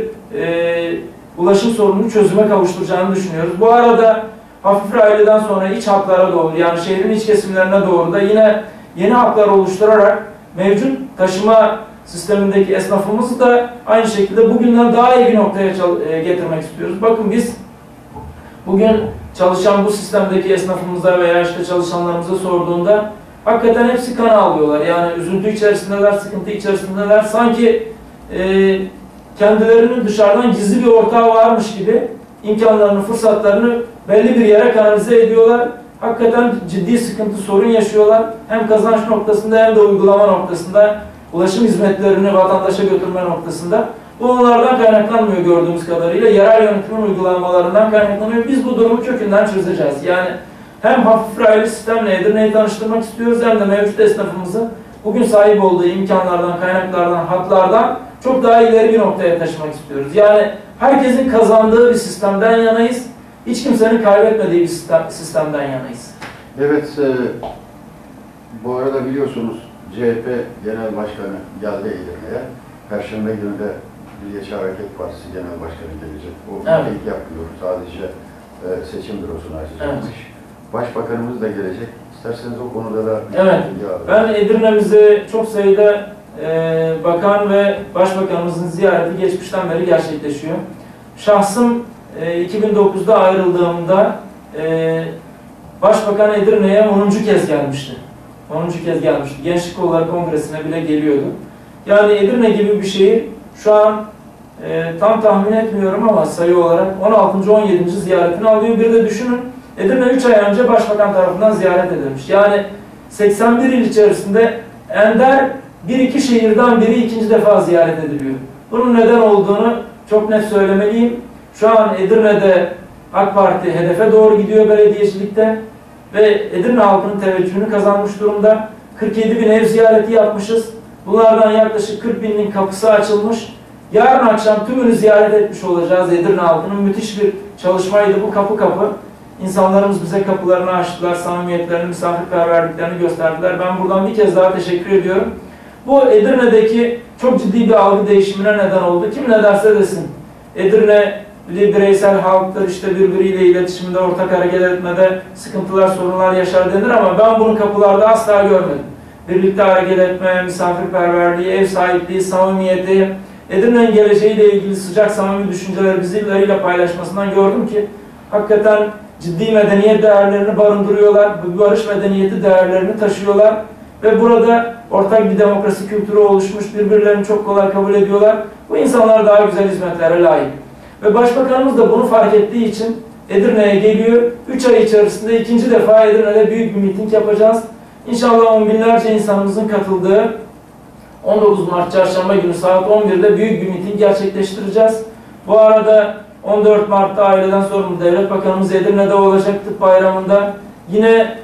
ulaşım sorununu çözüme kavuşturacağını düşünüyoruz. Bu arada hafif raylıdan sonra iç hatlara doğru, yani şehrin iç kesimlerine doğru da yine yeni hatlar oluşturarak mevcut taşıma sistemindeki esnafımızı da aynı şekilde bugünden daha iyi bir noktaya getirmek istiyoruz. Bakın biz bugün çalışan bu sistemdeki esnafımıza veya işte çalışanlarımıza sorduğunda hakikaten hepsi kan ağlıyorlar. Yani üzüntü içerisindeler, sıkıntı içerisindeler. Sanki kendilerinin dışarıdan gizli bir ortağı varmış gibi imkanlarını, fırsatlarını belli bir yere kanalize ediyorlar. Hakikaten ciddi sıkıntı, sorun yaşıyorlar. Hem kazanç noktasında hem de uygulama noktasında, ulaşım hizmetlerini vatandaşa götürme noktasında. Bu onlardan kaynaklanmıyor gördüğümüz kadarıyla. Yerel yönetimin uygulamalarından kaynaklanıyor. Biz bu durumu kökünden çözeceğiz. Yani hem hafif raylı sistemle Edirne'yi tanıştırmak istiyoruz hem de mevcut esnafımızı bugün sahip olduğu imkanlardan, kaynaklardan, hatlardan çok daha ileri bir noktaya taşımak istiyoruz. Yani herkesin kazandığı bir sistemden yanayız. Hiç kimsenin kaybetmediği bir sistemden yanayız. Evet, bu arada biliyorsunuz CHP Genel Başkanı geldi Edirne'ye. Perşembe günü de Milliyetçi Hareket Partisi Genel Başkanı gelecek. O ilk yapmıyor. Sadece seçim bürosunu açacakmış. Evet. Başbakanımız da gelecek. İsterseniz o konuda da bilgi alalım. Ben Edirne'mize çok sayıda bakan ve başbakanımızın ziyareti geçmişten beri gerçekleşiyor. Şahsım 2009'da ayrıldığımda Başbakan Edirne'ye 10. kez gelmişti. 10. kez gelmişti. Gençlik Kolları Kongresi'ne bile geliyordu. Yani Edirne gibi bir şehir şu an tam tahmin etmiyorum ama sayı olarak 16. 17. ziyaretini alıyor. Bir de düşünün, Edirne 3 ay önce Başbakan tarafından ziyaret edilmiş. Yani 81 il içerisinde ender 1-2 şehirden biri ikinci defa ziyaret ediliyor. Bunun neden olduğunu çok net söylemeliyim. Şu an Edirne'de AK Parti hedefe doğru gidiyor belediyecilikte ve Edirne halkının teveccühünü kazanmış durumda. 47 bin ev ziyareti yapmışız. Bunlardan yaklaşık 40 binin kapısı açılmış. Yarın akşam tümünü ziyaret etmiş olacağız. Edirne halkının müthiş bir çalışmaydı bu, kapı kapı. İnsanlarımız bize kapılarını açtılar, samimiyetlerini, misafirperverliklerini gösterdiler. Ben buradan bir kez daha teşekkür ediyorum. Bu Edirne'deki çok ciddi bir algı değişimine neden oldu. Kim ne derse desin. Edirne bireysel halktır, işte birbiriyle iletişimde, ortak hareket etmede sıkıntılar, sorunlar yaşar denir ama ben bunu kapılarda asla görmedim. Birlikte hareket etme, misafirperverliği, ev sahipliği, samimiyeti, Edirne'nin geleceğiyle ilgili sıcak samimi düşünceleri bizleriyle paylaşmasından gördüm ki hakikaten ciddi medeniyet değerlerini barındırıyorlar, bu barış medeniyeti değerlerini taşıyorlar ve burada ortak bir demokrasi kültürü oluşmuş, birbirlerini çok kolay kabul ediyorlar. Bu insanlar daha güzel hizmetlere layık. Ve Başbakanımız da bunu fark ettiği için Edirne'ye geliyor. 3 ay içerisinde 2. defa Edirne'de büyük bir miting yapacağız. İnşallah on binlerce insanımızın katıldığı 19 Mart Çarşamba günü saat 11'de büyük bir miting gerçekleştireceğiz. Bu arada 14 Mart'ta aileden sorumlu Devlet Bakanımız Edirne'de olacak tıp bayramında. Yine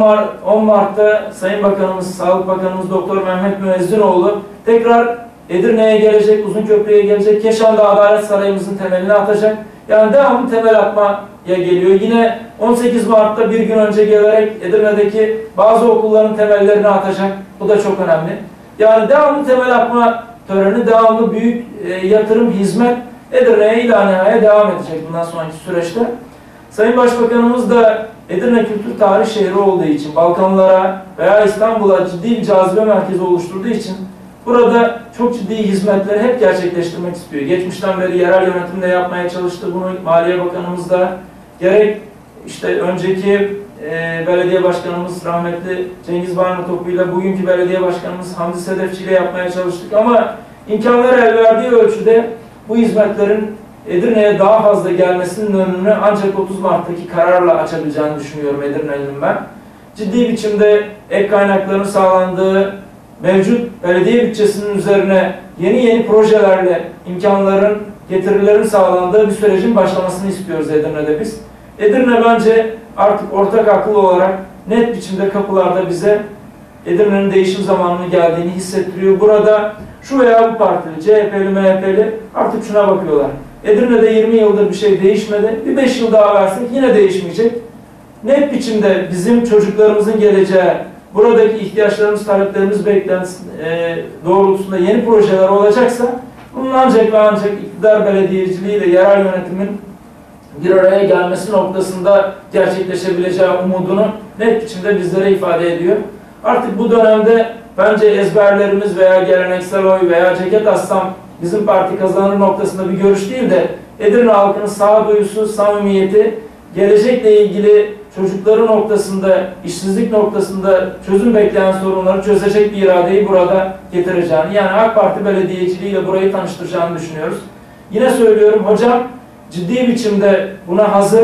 10 Mart'ta Sayın Bakanımız, Sağlık Bakanımız Doktor Mehmet Müezzinoğlu tekrar Edirne'ye gelecek, Uzunköprü'ye gelecek, Keşan'da Adalet Sarayımızın temelini atacak. Yani devamlı temel atmaya geliyor. Yine 18 Mart'ta bir gün önce gelerek Edirne'deki bazı okulların temellerini atacak. Bu da çok önemli. Yani devamlı temel atma töreni, devamlı büyük yatırım, hizmet Edirne'ye ilaneye devam edecek bundan sonraki süreçte. Sayın Başbakanımız da Edirne kültür tarih şehri olduğu için, Balkanlara veya İstanbul'a ciddi bir cazibe merkezi oluşturduğu için burada çok ciddi hizmetleri hep gerçekleştirmek istiyor. Geçmişten beri yerel yönetimde yapmaya çalıştı. Bunu Maliye Bakanımız da gerek işte önceki belediye başkanımız rahmetli Cengiz Barnatopu ile bugünkü belediye başkanımız Hamdi Sedefçi ile yapmaya çalıştık. Ama imkanlar el verdiği ölçüde bu hizmetlerin Edirne'ye daha fazla gelmesinin önünü ancak 30 Mart'taki kararla açabileceğini düşünüyorum Edirne'nin ben. Ciddi biçimde ek kaynakların sağlandığı, mevcut belediye bütçesinin üzerine yeni projelerle imkanların, getirilerin sağlandığı bir sürecin başlamasını istiyoruz Edirne'de biz. Edirne bence artık ortak akıl olarak net biçimde kapılarda bize Edirne'nin değişim zamanının geldiğini hissettiriyor. Burada şu veya bu partili, CHP'li, MHP'li artık şuna bakıyorlar. Edirne'de 20 yıldır bir şey değişmedi. Bir 5 yıl daha versek yine değişmeyecek. Net biçimde bizim çocuklarımızın geleceği, buradaki ihtiyaçlarımız, taleplerimiz, beklentisi doğrultusunda yeni projeler olacaksa bunun ancak ve ancak iktidar belediyeciliğiyle yerel yönetimin bir araya gelmesi noktasında gerçekleşebileceği umudunu net biçimde bizlere ifade ediyor. Artık bu dönemde bence ezberlerimiz veya geleneksel oy veya ceket assam bizim parti kazanır noktasında bir görüş değil de Edirne halkının sağduyusu, samimiyeti, gelecekle ilgili çocukları noktasında, işsizlik noktasında çözüm bekleyen sorunları çözecek bir iradeyi burada getireceğini, yani AK Parti belediyeciliğiyle burayı tanıştıracağını düşünüyoruz. Yine söylüyorum, hocam ciddi biçimde buna hazır,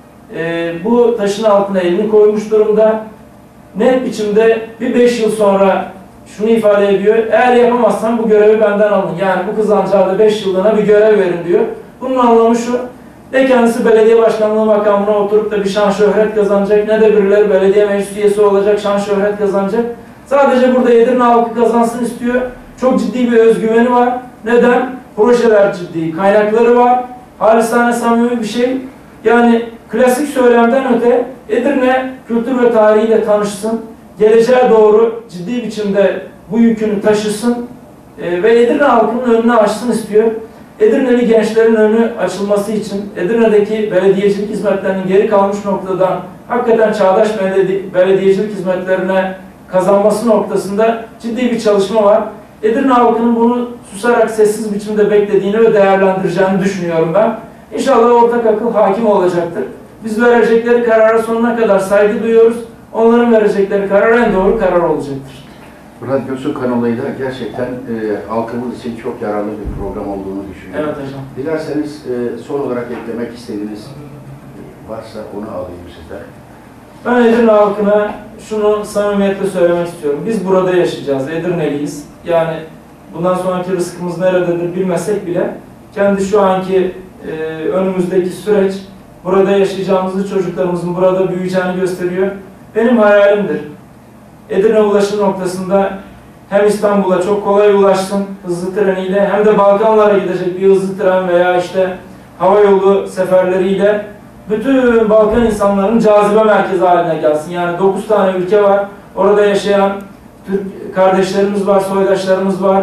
bu taşın altına elini koymuş durumda. Net biçimde bir 5 yıl sonra şunu ifade ediyor, eğer yapamazsam bu görevi benden alın. Yani bu kızancağa da 5 yıllığına bir görev verin diyor. Bunun anlamı şu, ne kendisi belediye başkanlığı makamına oturup da bir şan şöhret kazanacak, ne de birileri belediye meclis üyesi olacak, şan şöhret kazanacak. Sadece burada Edirne halkı kazansın istiyor. Çok ciddi bir özgüveni var. Neden? Projeler ciddi, kaynakları var. Halisane samimi bir şey. Yani klasik söylemden öte Edirne kültür ve tarihiyle tanışsın. Geleceğe doğru ciddi biçimde bu yükünü taşısın ve Edirne halkının önünü açsın istiyor. Edirne'li gençlerin önü açılması için Edirne'deki belediyecilik hizmetlerinin geri kalmış noktadan hakikaten çağdaş belediyecilik hizmetlerine kazanması noktasında ciddi bir çalışma var. Edirne halkının bunu susarak sessiz biçimde beklediğini ve değerlendireceğini düşünüyorum ben. İnşallah ortak akıl hakim olacaktır. Biz verecekleri karara sonuna kadar saygı duyuyoruz. Onların verecekleri karar en doğru karar olacaktır. Radyosu kanalıyla gerçekten halkımız için çok yararlı bir program olduğunu düşünüyorum. Evet hocam. Dilerseniz son olarak eklemek istediğiniz varsa onu alayım sizden. Ben Edirne halkına şunu samimiyetle söylemek istiyorum. Biz burada yaşayacağız, Edirne'liyiz. Yani bundan sonraki rızkımız nerededir bilmesek bile kendi şu anki önümüzdeki süreç burada yaşayacağımızı, çocuklarımızın burada büyüyeceğini gösteriyor. Benim hayalimdir. Edirne ulaşım noktasında hem İstanbul'a çok kolay ulaşsın hızlı treniyle hem de Balkanlara gidecek bir hızlı tren veya işte hava yolu seferleriyle bütün Balkan insanların cazibe merkezi haline gelsin. Yani 9 tane ülke var. Orada yaşayan Türk kardeşlerimiz var, soydaşlarımız var.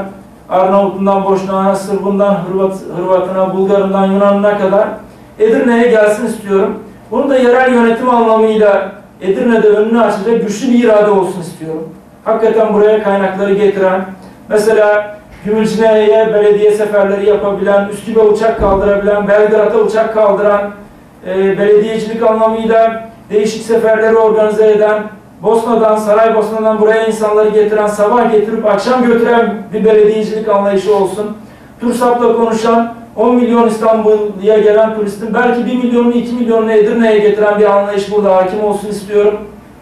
Arnavut'undan Boşnak'a, Sırbından Hırvat'ına, Bulgar'ından Yunan'ına kadar Edirne'ye gelsin istiyorum. Bunu da yerel yönetim anlamıyla Edirne'de önünü açacak güçlü bir irade olsun istiyorum. Hakikaten buraya kaynakları getiren, mesela Gümülcine'ye belediye seferleri yapabilen, Üsküp'e uçak kaldırabilen, Belgrad'a uçak kaldıran, belediyecilik anlamıyla değişik seferleri organize eden, Bosna'dan, Saraybosna'dan buraya insanları getiren, sabah getirip akşam götüren bir belediyecilik anlayışı olsun. TURSAP'la konuşan, 10 milyon İstanbul'a gelen turistin belki 1 milyonunu, 2 milyonunu Edirne'ye getiren bir anlayış burada hakim olsun istiyorum.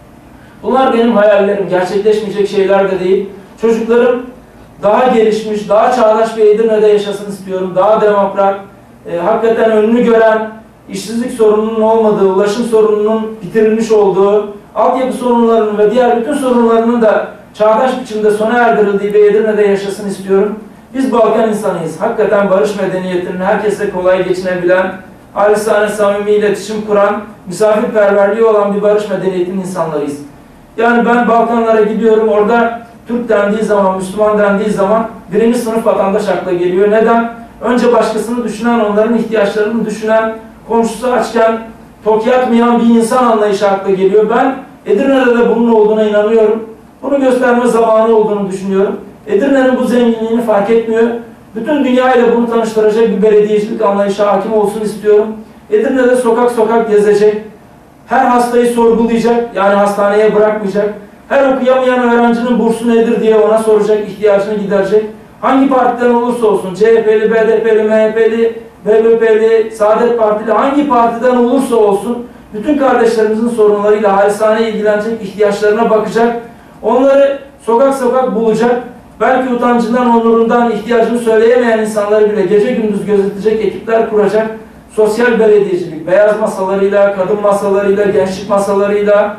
Bunlar benim hayallerim, gerçekleşmeyecek şeyler de değil. Çocuklarım daha gelişmiş, daha çağdaş bir Edirne'de yaşasın istiyorum. Daha demokrat, hakikaten önünü gören, işsizlik sorununun olmadığı, ulaşım sorununun bitirilmiş olduğu, altyapı sorunlarının ve diğer bütün sorunlarının da çağdaş biçimde sona erdirildiği bir Edirne'de yaşasın istiyorum. Biz Balkan insanıyız. Hakikaten barış medeniyetinin herkesle kolay geçinebilen, halisane samimi iletişim kuran, misafirperverliği olan bir barış medeniyetinin insanlarıyız. Yani ben Balkanlara gidiyorum, orada Türk dendiği zaman, Müslüman dendiği zaman birinci sınıf vatandaş akla geliyor. Neden? Önce başkasını düşünen, onların ihtiyaçlarını düşünen, komşusu açken tok yatmayan bir insan anlayışı akla geliyor. Ben Edirne'de de bunun olduğuna inanıyorum. Bunu gösterme zamanı olduğunu düşünüyorum. Edirne'nin bu zenginliğini fark etmiyor. Bütün dünyayla bunu tanıştıracak bir belediyecilik anlayışı hakim olsun istiyorum. Edirne'de sokak sokak gezecek. Her hastayı sorgulayacak, yani hastaneye bırakmayacak. Her okuyamayan öğrencinin bursu nedir diye ona soracak, ihtiyacını giderecek. Hangi partiden olursa olsun, CHP'li, BDP'li, MHP'li, BBP'li, Saadet Partili, hangi partiden olursa olsun, bütün kardeşlerimizin sorunlarıyla halisane ilgilenecek, ihtiyaçlarına bakacak. Onları sokak sokak bulacak. Belki utancından, onurundan ihtiyacını söyleyemeyen insanları bile gece gündüz gözetecek ekipler kuracak. Sosyal belediyecilik, beyaz masalarıyla, kadın masalarıyla, gençlik masalarıyla,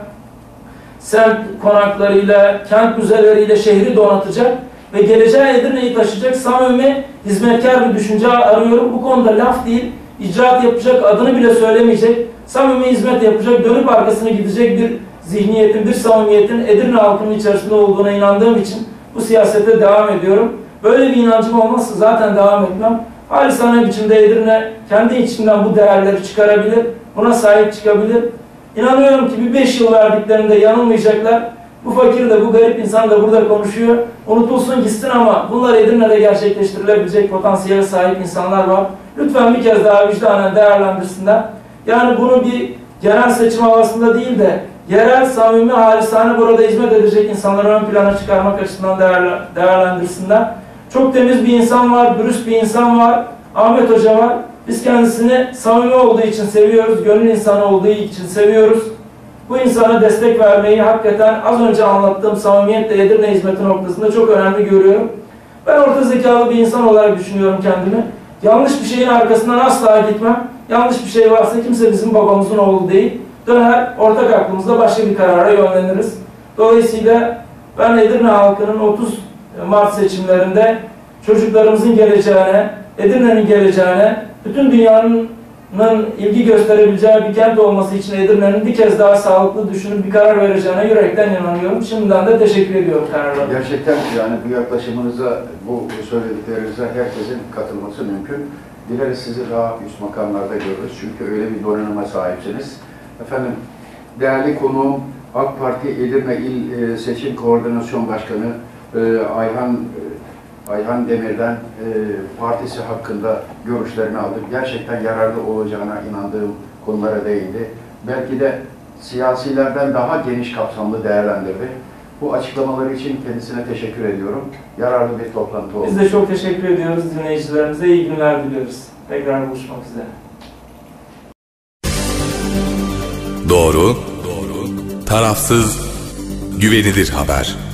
semt konaklarıyla, kent müzeleriyle şehri donatacak ve geleceğe Edirne'yi taşıyacak samimi, hizmetkar bir düşünce arıyorum. Bu konuda laf değil, icraat yapacak, adını bile söylemeyecek, samimi hizmet yapacak, dönüp arkasına gidecek bir zihniyetin, bir samimiyetin Edirne halkının içerisinde olduğuna inandığım için bu siyasete devam ediyorum. Böyle bir inancım olmazsa zaten devam etmem. Halisane biçimde Edirne kendi içinden bu değerleri çıkarabilir, buna sahip çıkabilir. İnanıyorum ki bir 5 yıl verdiklerinde yanılmayacaklar. Bu fakir de, bu garip insan da burada konuşuyor. Unutulsun gitsin ama bunlar Edirne'de gerçekleştirilebilecek potansiyele sahip insanlar var. Lütfen bir kez daha vicdanen değerlendirsinler. Yani bunu bir genel seçim havasında değil de yerel, samimi, halisane burada hizmet edecek insanları ön plana çıkarmak açısından değerlendirsinler. Çok temiz bir insan var, dürüst bir insan var. Ahmet Hoca var. Biz kendisini samimi olduğu için seviyoruz, gönül insanı olduğu için seviyoruz. Bu insana destek vermeyi hakikaten az önce anlattığım samimiyetle Edirne hizmeti noktasında çok önemli görüyorum. Ben orta zekalı bir insan olarak düşünüyorum kendimi. Yanlış bir şeyin arkasından asla gitmem. Yanlış bir şey varsa kimse bizim babamızın oğlu değil. Döner, ortak aklımızda başka bir karara yönleniriz. Dolayısıyla ben Edirne halkının 30 Mart seçimlerinde çocuklarımızın geleceğine, Edirne'nin geleceğine, bütün dünyanın ilgi gösterebileceği bir kent olması için Edirne'nin bir kez daha sağlıklı düşünüp bir karar vereceğine yürekten inanıyorum. Şimdiden de teşekkür ediyorum kararlara. Gerçekten yani bu yaklaşımınıza, bu söylediklerinize herkesin katılması mümkün. Dileriz sizi daha üst makamlarda görürüz. Çünkü öyle bir donanıma sahipsiniz. Efendim, değerli konuğum AK Parti Edirne İl Seçim Koordinasyon Başkanı Ayhan Demir'den partisi hakkında görüşlerini aldık. Gerçekten yararlı olacağına inandığım konulara değindi. Belki de siyasilerden daha geniş kapsamlı değerlendirdi. Bu açıklamaları için kendisine teşekkür ediyorum. Yararlı bir toplantı oldu. Biz de çok teşekkür ediyoruz dinleyicilerimize. İyi günler diliyoruz. Tekrar buluşmak üzere. Doğru, tarafsız, güvenilir haber.